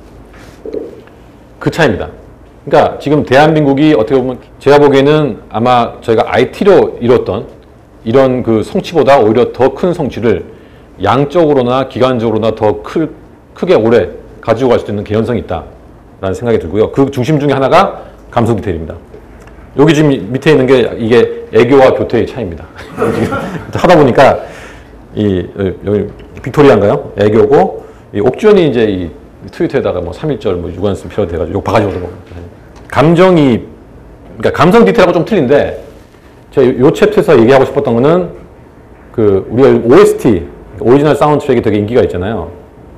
그 차이입니다. 그러니까 지금 대한민국이 어떻게 보면 제가 보기에는 아마 저희가 아이티로 이뤘던 이런 그 성취보다 오히려 더 큰 성취를 양적으로나 기간적으로나 더 크, 크게 오래 가지고 갈 수 있는 개연성이 있다라는 생각이 들고요. 그 중심 중에 하나가 감성 디테일입니다. 여기 지금 밑에 있는 게 이게 애교와 교태의 차이입니다. 하다 보니까 이 여기 빅토리아인가요? 애교고 이 옥주현이 이제 이 트위터에다가 뭐 삼 일절 뭐 유관순 필요도 돼가지고 욕 바가지고 뭐 감정이 그러니까 감성 디테일하고 좀 틀린데 제가 요 챕터에서 얘기하고 싶었던 거는 그 우리가 오에스티 오리지널 사운드 트랙이 되게 인기가 있잖아요.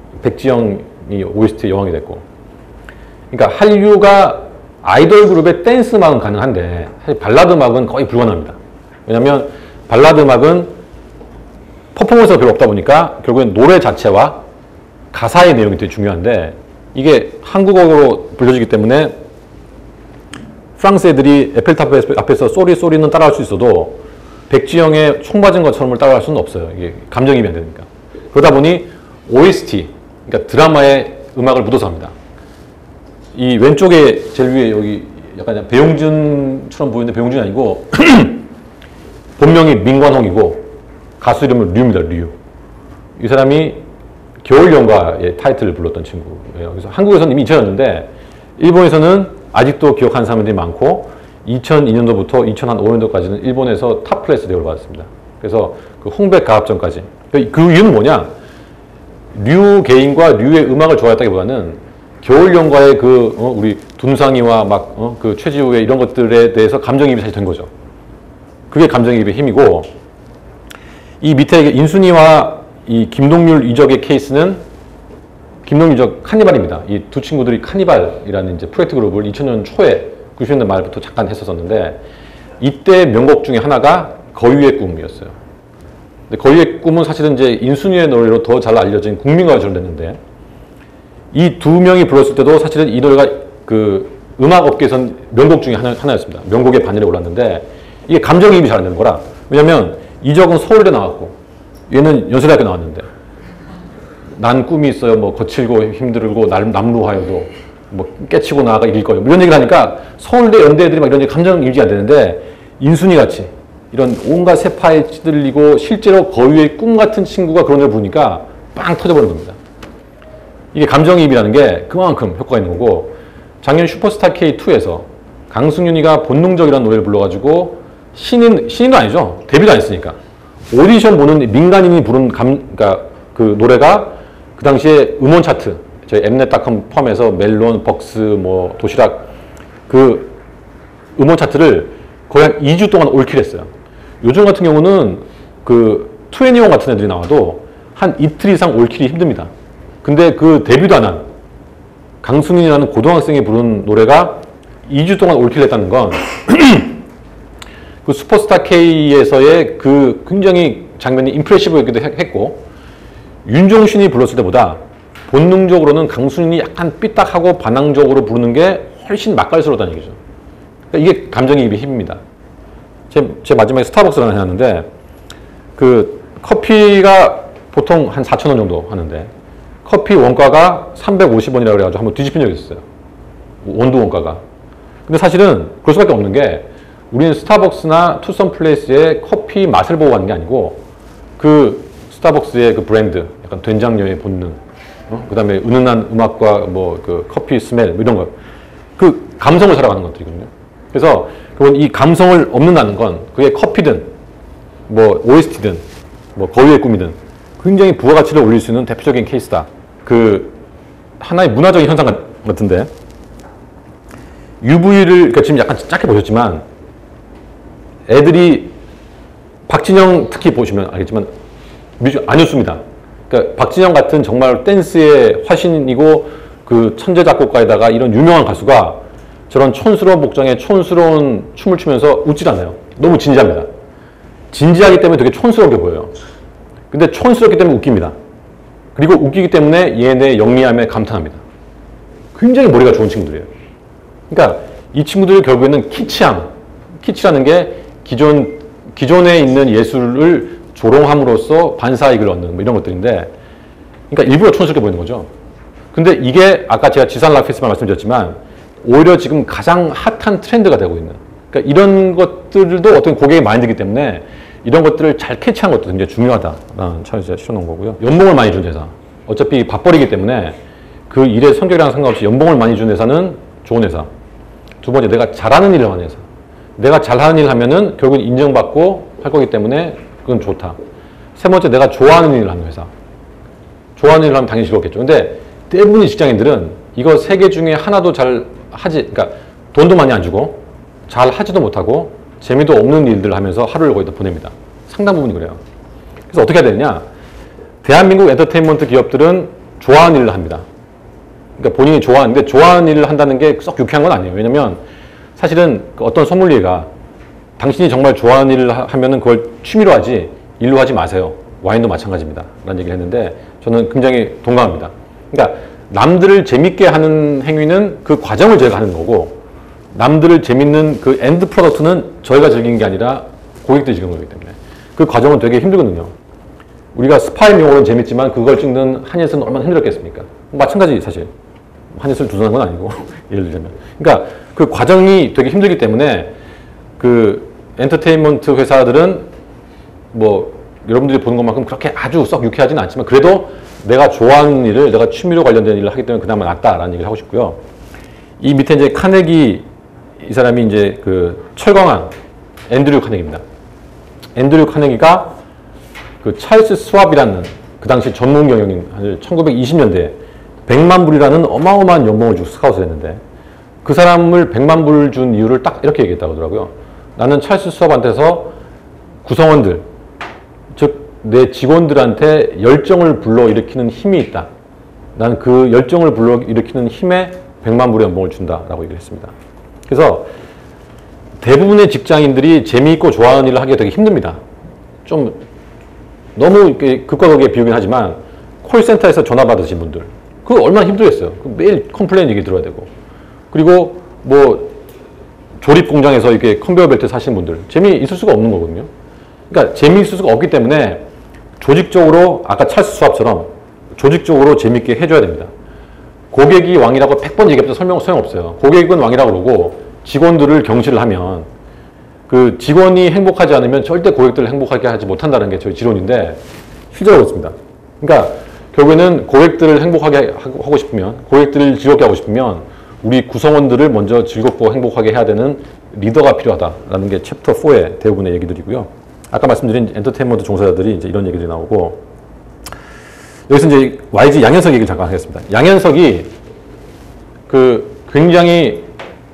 백지영이 오에스티 여왕이 됐고. 그러니까 한류가 아이돌 그룹의 댄스 음악은 가능한데 사실 발라드 음악은 거의 불가능합니다. 왜냐하면 발라드 음악은 퍼포먼스가 별로 없다 보니까 결국엔 노래 자체와 가사의 내용이 되게 중요한데 이게 한국어로 불려지기 때문에 프랑스 애들이 에펠탑 앞에서 쏘리 쏘리는 따라할 수 있어도 백지영의 총 맞은 것처럼을 따라할 수는 없어요. 이게 감정이입이 안 되니까. 그러다 보니 오에스티, 그러니까 드라마의 음악을 묻어서 합니다. 이 왼쪽에 제일 위에 여기 약간 배용준처럼 보이는데 배용준이 아니고 본명이 민관홍이고 가수 이름은 류입니다. 류. 이 사람이 겨울연가의 타이틀을 불렀던 친구예요. 그래서 한국에서는 이미 잊혀졌는데 일본에서는 아직도 기억하는 사람들이 많고 이천이 년도부터 이천오 년도까지는 일본에서 탑 클래스 대우를 받았습니다. 그래서 그 홍백 가합전까지. 그 이유는 뭐냐? 류 개인과 류의 음악을 좋아했다기보다는 겨울연가의 그 어, 우리 둔상이와 막 어, 그 최지우의 이런 것들에 대해서 감정이입이 사실 된 거죠. 그게 감정이입의 힘이고 이 밑에 인순이와 이 김동률 이적의 케이스는 김동률 이적 카니발입니다. 이 두 친구들이 카니발이라는 이제 프로젝트 그룹을 이천 년 초에 구십 년대 말부터 잠깐 했었었는데 이때 명곡 중에 하나가 거위의 꿈이었어요. 근데 거위의 꿈은 사실은 이제 인순이의 노래로 더 잘 알려진 국민가요처럼 됐는데 이 두 명이 불렀을 때도 사실은 이 노래가 그 음악 업계에선 명곡 중에 하나, 하나였습니다. 명곡의 반열에 올랐는데 이게 감정이입이 잘 안 되는 거라. 왜냐면 이적은 서울대 나왔고 얘는 연세대학교 나왔는데 난 꿈이 있어요. 뭐 거칠고 힘들고 남루하여도 뭐 깨치고 나아가 이길 거예요. 이런 얘기를 하니까 서울대 연대 애들이 막 이런 감정이입이 안 되는데 인순이 같이 이런 온갖 세파에 찌들리고 실제로 거위의 꿈 같은 친구가 그런 걸 부르니까 빵 터져버린 겁니다. 이게 감정이입이라는 게 그만큼 효과가 있는 거고 작년 슈퍼스타 케이 투에서 강승윤이가 본능적이라는 노래를 불러가지고 신인, 신인도 아니죠. 데뷔도 안 했으니까. 오디션 보는 민간인이 부른 감, 그러니까 그 노래가 그 당시에 음원 차트, 저희 엠넷닷컴 포함해서 멜론, 벅스, 뭐 도시락 그 음원 차트를 거의 한 이 주 동안 올킬했어요. 요즘 같은 경우는 그 투애니원 같은 애들이 나와도 한 이틀 이상 올킬이 힘듭니다. 근데 그 데뷔도 안 한 강승윤이라는 고등학생이 부른 노래가 이 주 동안 올킬했다는 건 그 슈퍼스타 K에서의 그 굉장히 장면이 임프레시브였기도 했고 윤종신이 불렀을 때보다 본능적으로는 강승윤이 약간 삐딱하고 반항적으로 부르는 게 훨씬 맛깔스러웠다는 얘기죠. 그러니까 이게 감정이입의 힘입니다. 제, 제 마지막에 스타벅스를 해놨는데 그 커피가 보통 한 사천 원 정도 하는데 커피 원가가 삼백오십 원이라고 그래가지고 한번 뒤집힌 적이 있었어요. 원두 원가가. 근데 사실은 그럴 수밖에 없는 게 우리는 스타벅스나 투썸플레이스의 커피 맛을 보고 가는 게 아니고 그 스타벅스의 그 브랜드, 약간 된장녀의 본능, 어? 그 다음에 은은한 음악과 뭐 그 커피 스멜 뭐 이런 거, 그 감성을 살아가는 것들이거든요. 그래서 그건 이 감성을 없는다는 건 그게 커피든 뭐 오에스티든 뭐 거위의 꿈이든 굉장히 부가가치를 올릴 수 있는 대표적인 케이스다. 그 하나의 문화적인 현상 같은데 유브이를 그러니까 지금 약간 짧게 보셨지만 애들이 박진영 특히 보시면 알겠지만 뮤직 아니었습니다. 그러니까 박진영 같은 정말 댄스의 화신이고 그 천재 작곡가에다가 이런 유명한 가수가 저런 촌스러운 복장에 촌스러운 춤을 추면서 웃질 않아요. 너무 진지합니다. 진지하기 때문에 되게 촌스럽게 보여요. 근데 촌스럽기 때문에 웃깁니다. 그리고 웃기기 때문에 얘네의 영리함에 감탄합니다. 굉장히 머리가 좋은 친구들이에요. 그러니까 이 친구들 결국에는 키치함, 키치라는 게 기존, 기존에 있는 예술을 조롱함으로써 반사이익을 얻는 뭐 이런 것들인데, 그러니까 일부러 촌스럽게 보이는 거죠. 근데 이게 아까 제가 지산락 페스티벌 말씀드렸지만 오히려 지금 가장 핫한 트렌드가 되고 있는, 그러니까 이런 것들도 어떤 고객의 마인드이기 때문에 이런 것들을 잘 캐치하는 것도 굉장히 중요하다라는 차원에서 제가 실어놓은 거고요. 연봉을 많이 준 회사, 어차피 밥벌이기 때문에 그 일의 성격이랑 상관없이 연봉을 많이 준 회사는 좋은 회사. 두 번째, 내가 잘하는 일을 하는 회사. 내가 잘하는 일을 하면은 결국은 인정받고 할 거기 때문에 그건 좋다. 세 번째, 내가 좋아하는 일을 하는 회사. 좋아하는 일을 하면 당연히 즐겁겠죠. 근데 대부분의 직장인들은 이거 세 개 중에 하나도 잘 하지, 그러니까 돈도 많이 안 주고 잘 하지도 못하고 재미도 없는 일들을 하면서 하루를 거의 다 보냅니다. 상당 부분이 그래요. 그래서 어떻게 해야 되느냐? 대한민국 엔터테인먼트 기업들은 좋아하는 일을 합니다. 그러니까 본인이 좋아하는데 좋아하는 일을 한다는 게 썩 유쾌한 건 아니에요. 왜냐면 사실은 어떤 소믈리에가 당신이 정말 좋아하는 일을 하면은 그걸 취미로 하지 일로 하지 마세요. 와인도 마찬가지입니다. 라는 얘기를 했는데 저는 굉장히 동감합니다. 그러니까 남들을 재밌게 하는 행위는 그 과정을 저희가 하는 거고, 남들을 재밌는 그 엔드 프로덕트는 저희가 즐기는 게 아니라 고객들이 즐기는 거기 때문에 그 과정은 되게 힘들거든요. 우리가 스파이 용어로는 재밌지만 그걸 찍는 한예슬은 얼마나 힘들었겠습니까? 마찬가지 사실. 한예슬 두둔한 건 아니고 예를 들자면. 그러니까 그 과정이 되게 힘들기 때문에 그 엔터테인먼트 회사들은 뭐 여러분들이 보는 것만큼 그렇게 아주 썩 유쾌하지는 않지만 그래도 내가 좋아하는 일을, 내가 취미로 관련된 일을 하기 때문에 그나마 낫다라는 얘기를 하고 싶고요. 이 밑에 이제 카네기, 이 사람이 이제 그 철광왕 앤드류 카네기입니다. 앤드류 카네기가 그 찰스 스왑이라는 그 당시 전문 경영인 한 천구백이십 년대에 백만 불이라는 어마어마한 연봉을 주고 스카웃을 했는데 그 사람을 백만 불을 준 이유를 딱 이렇게 얘기했다고 하더라고요. 나는 찰스 스왑한테서 구성원들, 즉 내 직원들한테 열정을 불러일으키는 힘이 있다. 나는 그 열정을 불러일으키는 힘에 백만 불의 연봉을 준다라고 얘기를 했습니다. 그래서 대부분의 직장인들이 재미있고 좋아하는 일을 하기가 되게 힘듭니다. 좀 너무 극과 극에 비우긴 하지만 콜센터에서 전화 받으신 분들, 그거 얼마나 힘들겠어요. 매일 컴플레인 얘기 들어야 되고, 그리고 뭐 조립 공장에서 이렇게 컨베이어 벨트 사시는 분들 재미있을 수가 없는 거거든요. 그러니까 재미있을 수가 없기 때문에 조직적으로 아까 찰스 스왑처럼 조직적으로 재미있게 해줘야 됩니다. 고객이 왕이라고 백 번 얘기해도 설명 소용없어요. 고객은 왕이라고 그러고 직원들을 경시를 하면 그 직원이 행복하지 않으면 절대 고객들을 행복하게 하지 못한다는 게 저희 지론인데 실제로 그렇습니다. 그러니까 결국에는 고객들을 행복하게 하고 싶으면, 고객들을 즐겁게 하고 싶으면 우리 구성원들을 먼저 즐겁고 행복하게 해야 되는 리더가 필요하다라는 게 챕터 사의 대부분의 얘기들이고요. 아까 말씀드린 엔터테인먼트 종사자들이 이제 이런 얘기들이 나오고, 여기서 이제 와이지 양현석 얘기를 잠깐 하겠습니다. 양현석이 그 굉장히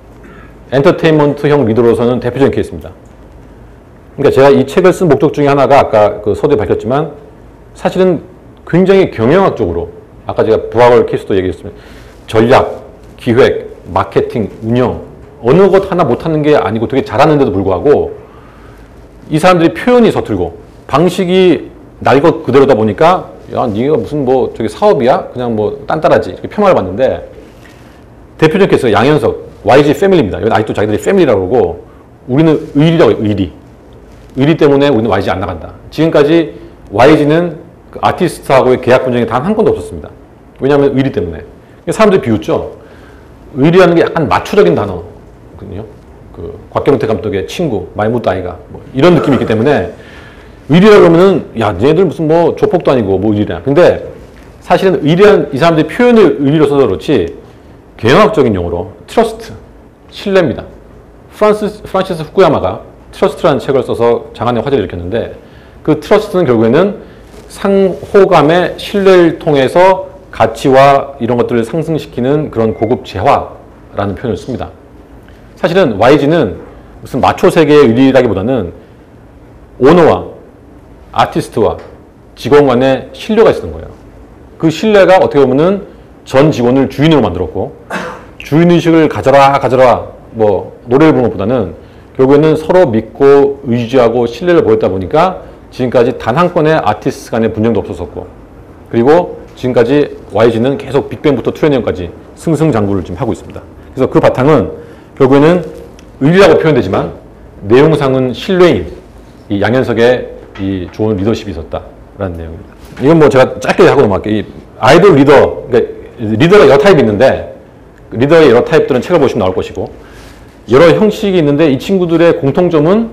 엔터테인먼트형 리더로서는 대표적인 케이스입니다. 그러니까 제가 이 책을 쓴 목적 중에 하나가 아까 그 서두에 밝혔지만 사실은 굉장히 경영학적으로, 아까 제가 부하걸 케이스도 얘기했으면 전략, 기획, 마케팅, 운영 어느 것 하나 못하는 게 아니고 되게 잘하는데도 불구하고 이 사람들이 표현이 서툴고 방식이 날 것 그대로다 보니까 야, 네가 무슨 뭐 저기 사업이야? 그냥 뭐 딴따라지 이렇게 폄하를 받는데, 대표적인 케이스가 양현석, 와이지 패밀리입니다. 이건 아직도 자기들이 패밀리라고 그러고 우리는 의리라고 해요. 의리. 의리 때문에 우리는 와이지 안 나간다. 지금까지 와이지는 그 아티스트하고의 계약 분쟁이 단 한 건도 없었습니다. 왜냐하면 의리 때문에. 사람들이 비웃죠. 의리라는 게 약간 마초적인 단어거든요. 그 곽경태 감독의 친구, 마이무트 아이가 뭐 이런 느낌이 있기 때문에 의리라고 하면은 야, 얘네들 무슨 뭐 조폭도 아니고 뭐 의리냐. 근데 사실은 의리한 이 사람들이 표현을 의리로 써서 그렇지 경영학적인 용어로 트러스트, 신뢰입니다. 프란시스, 프란시스 후쿠야마가 트러스트라는 책을 써서 장안의 화제를 일으켰는데 그 트러스트는 결국에는 상호감의 신뢰를 통해서 가치와 이런 것들을 상승시키는 그런 고급 재화라는 표현을 씁니다. 사실은 와이지는 무슨 마초 세계의 의리라기보다는 오너와 아티스트와 직원 간의 신뢰가 있었던 거예요. 그 신뢰가 어떻게 보면은 전 직원을 주인으로 만들었고 주인의식을 가져라 가져라 뭐 노래를 부르는 것보다는 결국에는 서로 믿고 의지하고 신뢰를 보였다 보니까 지금까지 단 한 건의 아티스트 간의 분쟁도 없었었고, 그리고 지금까지 와이지는 계속 빅뱅부터 투애니언까지 승승장구를 지금 하고 있습니다. 그래서 그 바탕은 결국에는 의리라고 표현되지만 내용상은 신뢰인 이 양현석의 이 좋은 리더십이 있었다라는 내용입니다. 이건 뭐 제가 짧게 하고 넘어갈게요. 이 아이돌 리더, 그러니까 리더가 여러 타입이 있는데 리더의 여러 타입들은 책을 보시면 나올 것이고 여러 형식이 있는데 이 친구들의 공통점은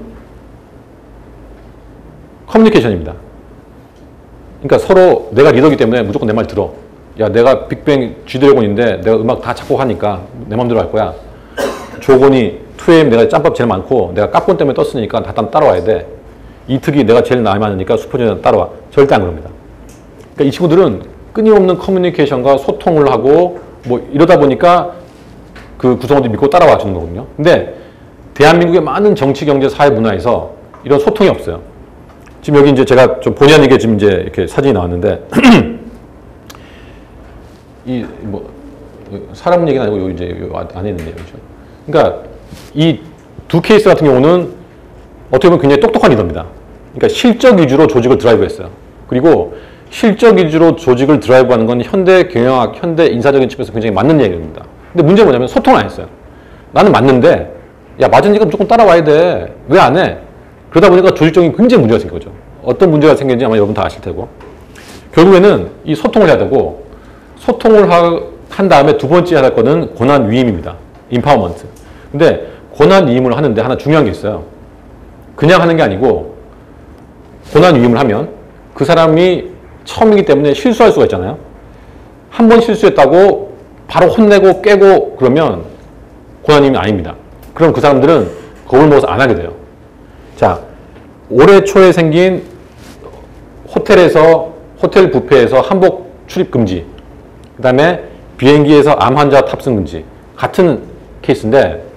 커뮤니케이션입니다. 그러니까 서로 내가 리더이기 때문에 무조건 내 말 들어. 야, 내가 빅뱅 G드래곤인데 내가 음악 다 작곡하니까 내 맘대로 할 거야. 조건이 투에이엠 내가 짬밥 제일 많고 내가 깝콘 때문에 떴으니까 다 따라와야 돼. 이특이 내가 제일 나이 많으니까 슈퍼주니어 따라와. 절대 안 그럽니다. 그러니까 이 친구들은 끊임없는 커뮤니케이션과 소통을 하고 뭐 이러다 보니까 그 구성원들이 믿고 따라와 주는 거거든요. 근데 대한민국의 많은 정치, 경제, 사회 문화에서 이런 소통이 없어요. 지금 여기 이제 제가 좀 본의 아니게 지금 이제 이렇게 사진이 나왔는데 이 뭐 사람 얘기는 아니고 요 이제 요 안에 있는 내용이죠. 그러니까 이 두 케이스 같은 경우는 어떻게 보면 굉장히 똑똑한 리더입니다. 그러니까 실적 위주로 조직을 드라이브했어요. 그리고 실적 위주로 조직을 드라이브하는 건 현대 경영학, 현대 인사적인 측면에서 굉장히 맞는 얘기입니다. 근데 문제는 뭐냐면 소통을 안 했어요. 나는 맞는데 야 맞은 니가 무조건 따라와야 돼. 왜 안 해? 그러다 보니까 조직적인 굉장히 문제가 생긴 거죠. 어떤 문제가 생겼는지 아마 여러분 다 아실 테고. 결국에는 이 소통을 해야 되고 소통을 하, 한 다음에 두 번째 해야 할 거는 권한 위임입니다. 임파워먼트. 근데 권한 위임을 하는데 하나 중요한 게 있어요. 그냥 하는 게 아니고 권한 위임을 하면 그 사람이 처음이기 때문에 실수할 수가 있잖아요. 한 번 실수했다고 바로 혼내고 깨고 그러면 권한 위임이 아닙니다. 그럼 그 사람들은 겁을 먹어서 안 하게 돼요. 자, 올해 초에 생긴 호텔에서 호텔 뷔페에서 한복 출입 금지, 그 다음에 비행기에서 암 환자 탑승 금지 같은 케이스인데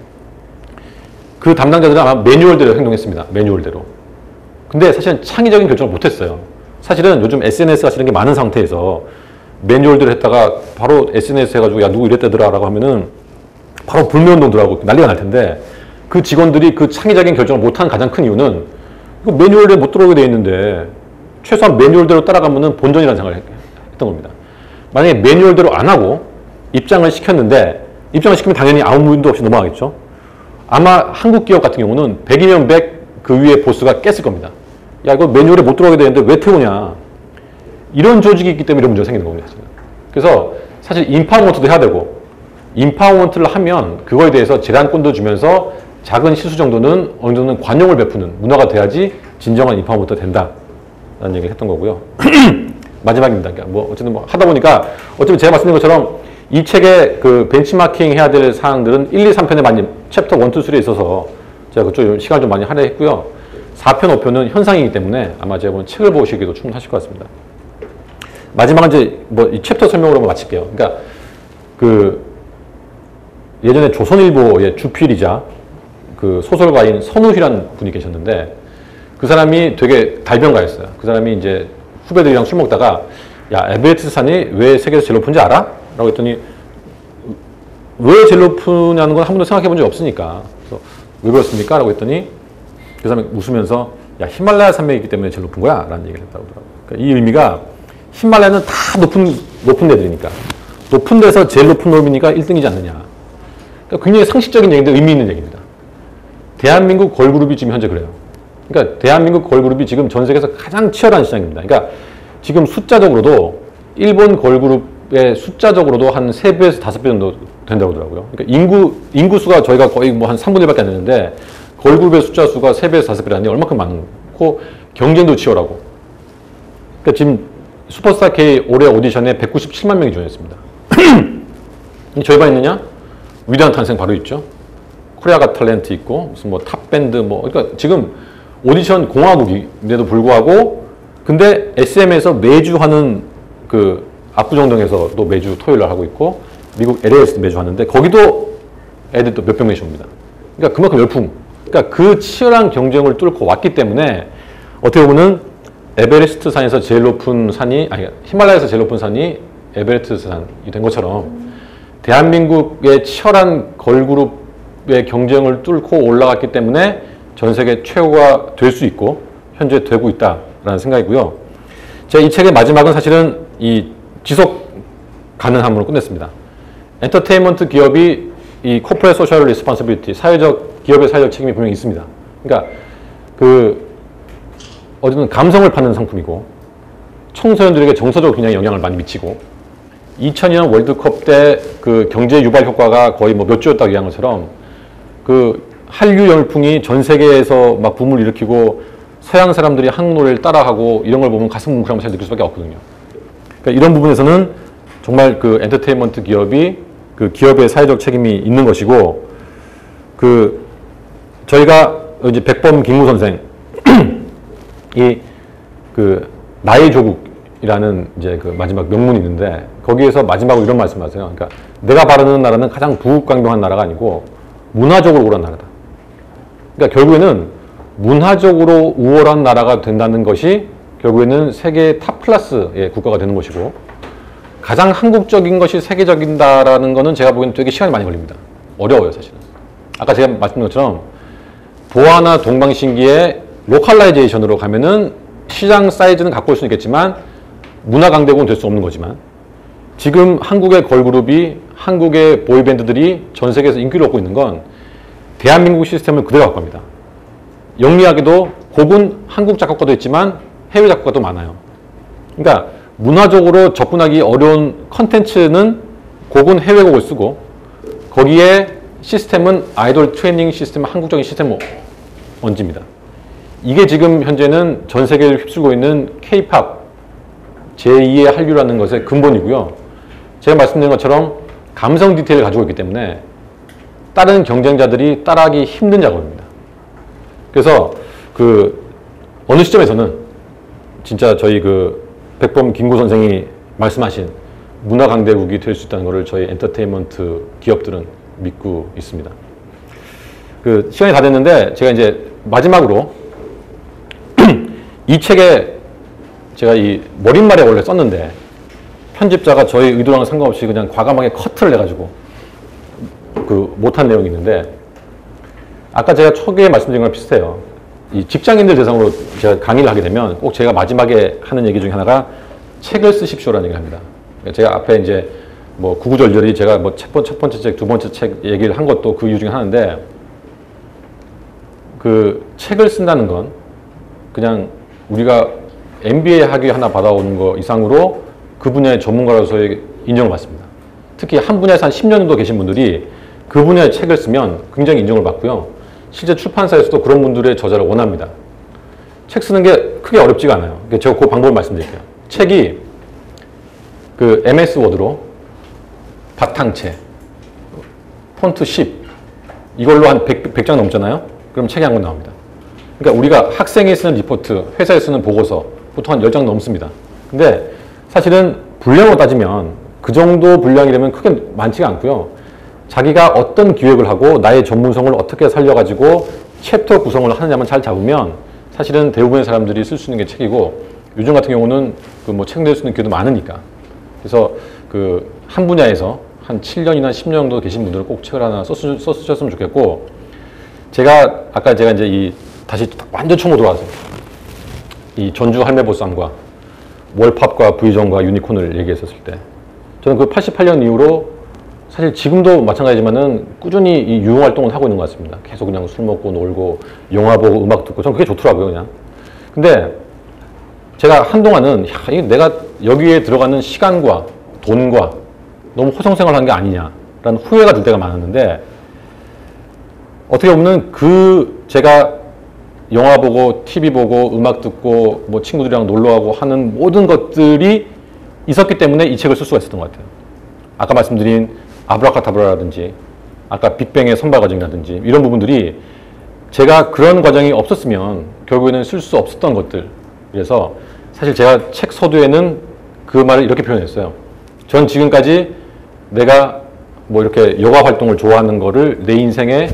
그 담당자들은 아마 매뉴얼대로 행동했습니다. 매뉴얼대로. 근데 사실은 창의적인 결정을 못했어요. 사실은 요즘 에스엔에스가 이런 게 많은 상태에서 매뉴얼대로 했다가 바로 에스엔에스 해가지고 야 누구 이랬다더라 라고 하면은 바로 불매운동 들어가고 난리가 날 텐데 그 직원들이 그 창의적인 결정을 못한 가장 큰 이유는 이거 매뉴얼대로 못 들어오게 돼 있는데 최소한 매뉴얼대로 따라가면은 본전이라는 생각을 했던 겁니다. 만약에 매뉴얼대로 안 하고 입장을 시켰는데 입장을 시키면 당연히 아무 문제도 없이 넘어가겠죠. 아마 한국 기업 같은 경우는 백이면 백 그 위에 보스가 깼을 겁니다. 야 이거 매뉴얼에 못 들어가게 되는데 왜 태우냐. 이런 조직이 있기 때문에 이런 문제가 생기는 겁니다. 그래서 사실 임파워먼트도 해야 되고 임파워먼트를 하면 그거에 대해서 재량권도 주면서 작은 실수 정도는 어느 정도는 관용을 베푸는 문화가 돼야지 진정한 임파워먼트가 된다라는 얘기를 했던 거고요. 마지막입니다. 뭐 어쨌든 뭐 하다 보니까 어차피 제가 말씀드린 것처럼 이 책의 그 벤치마킹 해야 될 사항들은 일, 이, 삼 편에 많이 챕터 일, 이, 삼에 있어서 제가 그쪽 시간을 좀 많이 할애했고요. 사 편, 오 편은 현상이기 때문에 아마 제가 보는 책을 보시기도 충분하실 것 같습니다. 마지막은 이제 뭐 이 챕터 설명으로 마칠게요. 그러니까 그 예전에 조선일보의 주필이자 그 소설가인 선우희라는 분이 계셨는데 그 사람이 되게 달변가였어요. 그 사람이 이제 후배들이랑 술 먹다가 야 에베레스트 산이 왜 세계에서 제일 높은지 알아? 라고 했더니 왜 제일 높으냐는 건 한 번도 생각해 본 적이 없으니까. 그래서 왜 그렇습니까? 라고 했더니 그 사람이 웃으면서 야 히말라야 산맥이 있기 때문에 제일 높은 거야 라는 얘기를 했다고 하더라고요. 그러니까 이 의미가 히말라야는 다 높은 높은 데들이니까 높은 데서 제일 높은 놈이니까 일 등이지 않느냐. 그러니까 굉장히 상식적인 얘기인데 의미 있는 얘기입니다. 대한민국 걸그룹이 지금 현재 그래요. 그러니까 대한민국 걸그룹이 지금 전 세계에서 가장 치열한 시장입니다. 그러니까 지금 숫자적으로도 일본 걸그룹의 숫자적으로도 한 세 배에서 다섯 배 정도 된다고 하더라고요. 그러니까 인구, 인구수가 저희가 거의 뭐 한 삼분의 일밖에 안 되는데 걸그룹의 숫자 수가 세 배에서 다섯 배라니 얼마큼 많고 경쟁도 치열하고. 그러니까 지금 슈퍼스타 K 올해 오디션에 백구십칠만 명이 지원했습니다. 저희 반 있느냐? 위대한 탄생 바로 있죠. 코리아 갓 탤런트 있고 무슨 뭐 탑밴드 뭐 그러니까 지금 오디션 공화국인데도 불구하고 근데 에스엠에서 매주 하는 그 압구정동에서도 매주 토요일 날 하고 있고 미국 엘에이에서도 매주 하는데 거기도 애들 또 몇백 명씩 옵니다. 그러니까 그만큼 열풍. 그러니까 그 치열한 경쟁을 뚫고 왔기 때문에 어떻게 보면은 에베레스트 산에서 제일 높은 산이 아니 히말라야에서 제일 높은 산이 에베레스트 산이 된 것처럼 대한민국의 치열한 걸그룹의 경쟁을 뚫고 올라갔기 때문에 전 세계 최고가 될 수 있고 현재 되고 있다라는 생각이고요. 제가 이 책의 마지막은 사실은 이 지속 가능함으로 끝냈습니다. 엔터테인먼트 기업이 이 코퍼레이트 소셜 리스폰시빌리티, 사회적 기업의 사회적 책임이 분명히 있습니다. 그러니까 그 어쨌든 감성을 파는 상품이고 청소년들에게 정서적 굉장히 영향을 많이 미치고 이천이 년 월드컵 때 그 경제 유발 효과가 거의 뭐 몇 주였다고 얘기한 것처럼 그 한류 열풍이 전 세계에서 막 붐을 일으키고 서양 사람들이 한국 노래를 따라하고 이런 걸 보면 가슴 뭉클한 것을 느낄 수밖에 없거든요. 그러니까 이런 부분에서는 정말 그 엔터테인먼트 기업이 그 기업의 사회적 책임이 있는 것이고 그 저희가 이제 백범 김구 선생 이 그 나의 조국이라는 이제 그 마지막 명문이 있는데 거기에서 마지막으로 이런 말씀하세요. 그러니까 내가 바라는 나라는 가장 부국강병한 나라가 아니고 문화적으로 우월한 나라다. 그러니까 결국에는 문화적으로 우월한 나라가 된다는 것이 결국에는 세계 탑 클래스의 국가가 되는 것이고 가장 한국적인 것이 세계적인다라는 거는 제가 보기에는 되게 시간이 많이 걸립니다. 어려워요, 사실은. 아까 제가 말씀드린 것처럼 보아나 동방신기의 로컬라이제이션으로 가면은 시장 사이즈는 갖고 올 수는 있겠지만 문화 강대국은 될 수 없는 거지만 지금 한국의 걸그룹이 한국의 보이밴드들이 전 세계에서 인기를 얻고 있는 건 대한민국 시스템을 그대로 갖고 갑니다. 영리하게도 곡은 한국 작곡가도 있지만 해외 작곡가도 많아요. 그러니까 문화적으로 접근하기 어려운 컨텐츠는 곡은 해외 곡을 쓰고 거기에 시스템은 아이돌 트레이닝 시스템, 한국적인 시스템을 얹습니다. 이게 지금 현재는 전 세계를 휩쓸고 있는 케이팝 제이의 한류라는 것의 근본이고요. 제가 말씀드린 것처럼 감성 디테일을 가지고 있기 때문에 다른 경쟁자들이 따라하기 힘든 작업입니다. 그래서 그 어느 시점에서는 진짜 저희 그 백범 김구 선생이 말씀하신 문화 강대국이 될 수 있다는 것을 저희 엔터테인먼트 기업들은 믿고 있습니다. 그 시간이 다 됐는데 제가 이제 마지막으로 이 책에 제가 이 머릿말에 원래 썼는데 편집자가 저희 의도랑 상관없이 그냥 과감하게 커트를 내가지고 그 못한 내용이 있는데 아까 제가 초기에 말씀드린 거랑 비슷해요. 이 직장인들 대상으로 제가 강의를 하게 되면 꼭 제가 마지막에 하는 얘기 중에 하나가 책을 쓰십시오라는 얘기를 합니다. 제가 앞에 이제 뭐 구구절절히 제가 뭐 첫 번째 책, 두 번째 책 얘기를 한 것도 그 이유 중에 하나인데 그 책을 쓴다는 건 그냥 우리가 엠비에이 학위 하나 받아오는 거 이상으로 그 분야의 전문가로서의 인정을 받습니다. 특히 한 분야에서 한 십 년 정도 계신 분들이 그 분야의 책을 쓰면 굉장히 인정을 받고요. 실제 출판사에서도 그런 분들의 저자를 원합니다. 책 쓰는 게 크게 어렵지가 않아요. 제가 그 방법을 말씀드릴게요. 책이 그 엠에스 워드로 바탕체, 폰트 십 이걸로 한 백 장 넘잖아요. 그럼 책이 한 권 나옵니다. 그러니까 우리가 학생이 쓰는 리포트, 회사에 쓰는 보고서 보통 한 열 장 넘습니다. 근데 사실은 분량으로 따지면 그 정도 분량이라면 크게 많지가 않고요. 자기가 어떤 기획을 하고 나의 전문성을 어떻게 살려가지고 챕터 구성을 하느냐만 잘 잡으면 사실은 대부분의 사람들이 쓸 수 있는 게 책이고 요즘 같은 경우는 그 뭐 책 낼 수 있는 기회도 많으니까. 그래서 그 한 분야에서 한 칠 년이나 십 년 정도 계신 분들은 꼭 책을 하나 썼, 썼으셨으면 좋겠고 제가 아까 제가 이제 이 다시 완전 총으로 돌아와서 이 전주 할매보쌈과 월팝과 브이존과 유니콘을 얘기했었을 때 저는 그 팔십팔 년 이후로 사실 지금도 마찬가지지만은 꾸준히 이 유흥 활동을 하고 있는 것 같습니다. 계속 그냥 술 먹고 놀고 영화 보고 음악 듣고 저는 그게 좋더라고요, 그냥. 근데 제가 한동안은 야, 이게 내가 여기에 들어가는 시간과 돈과 너무 호성생활을 한 게 아니냐라는 후회가 들 때가 많았는데 어떻게 보면 그 제가 영화 보고 티비 보고 음악 듣고 뭐 친구들이랑 놀러가고 하는 모든 것들이 있었기 때문에 이 책을 쓸 수가 있었던 것 같아요. 아까 말씀드린 아브라카타브라라든지 아까 빅뱅의 선발 과정이라든지 이런 부분들이 제가 그런 과정이 없었으면 결국에는 쓸 수 없었던 것들. 그래서 사실 제가 책 서두에는 그 말을 이렇게 표현했어요. 전 지금까지 내가 뭐 이렇게 여가 활동을 좋아하는 거를 내 인생의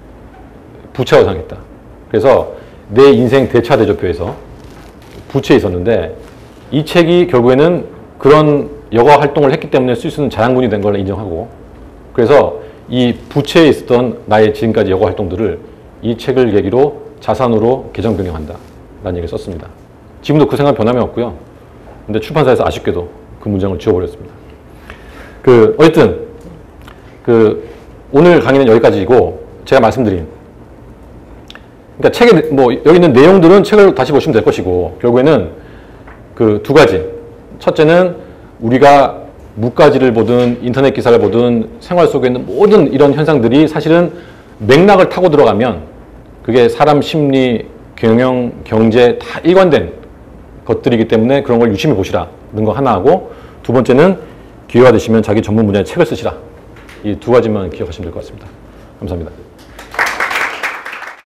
부채화 상했다. 그래서 내 인생 대차 대조표에서 부채에 있었는데 이 책이 결국에는 그런 여가 활동을 했기 때문에 쓸 수 있는 자양분이 된 걸 인정하고 그래서 이 부채에 있었던 나의 지금까지 여가 활동들을 이 책을 계기로 자산으로 계정 변경한다 라는 얘기를 썼습니다. 지금도 그 생각 변함이 없고요. 근데 출판사에서 아쉽게도 그 문장을 지워버렸습니다. 그 어쨌든 그 오늘 강의는 여기까지이고 제가 말씀드린 그러니까 책에 뭐 여기 있는 내용들은 책을 다시 보시면 될 것이고 결국에는 그 두 가지. 첫째는 우리가 무가지를 보든 인터넷 기사를 보든 생활 속에 있는 모든 이런 현상들이 사실은 맥락을 타고 들어가면 그게 사람 심리, 경영, 경제 다 일관된 것들이기 때문에 그런 걸 유심히 보시라는 거 하나 하고 두 번째는 기회가 되시면 자기 전문 분야의 책을 쓰시라. 이 두 가지만 기억하시면 될 것 같습니다. 감사합니다.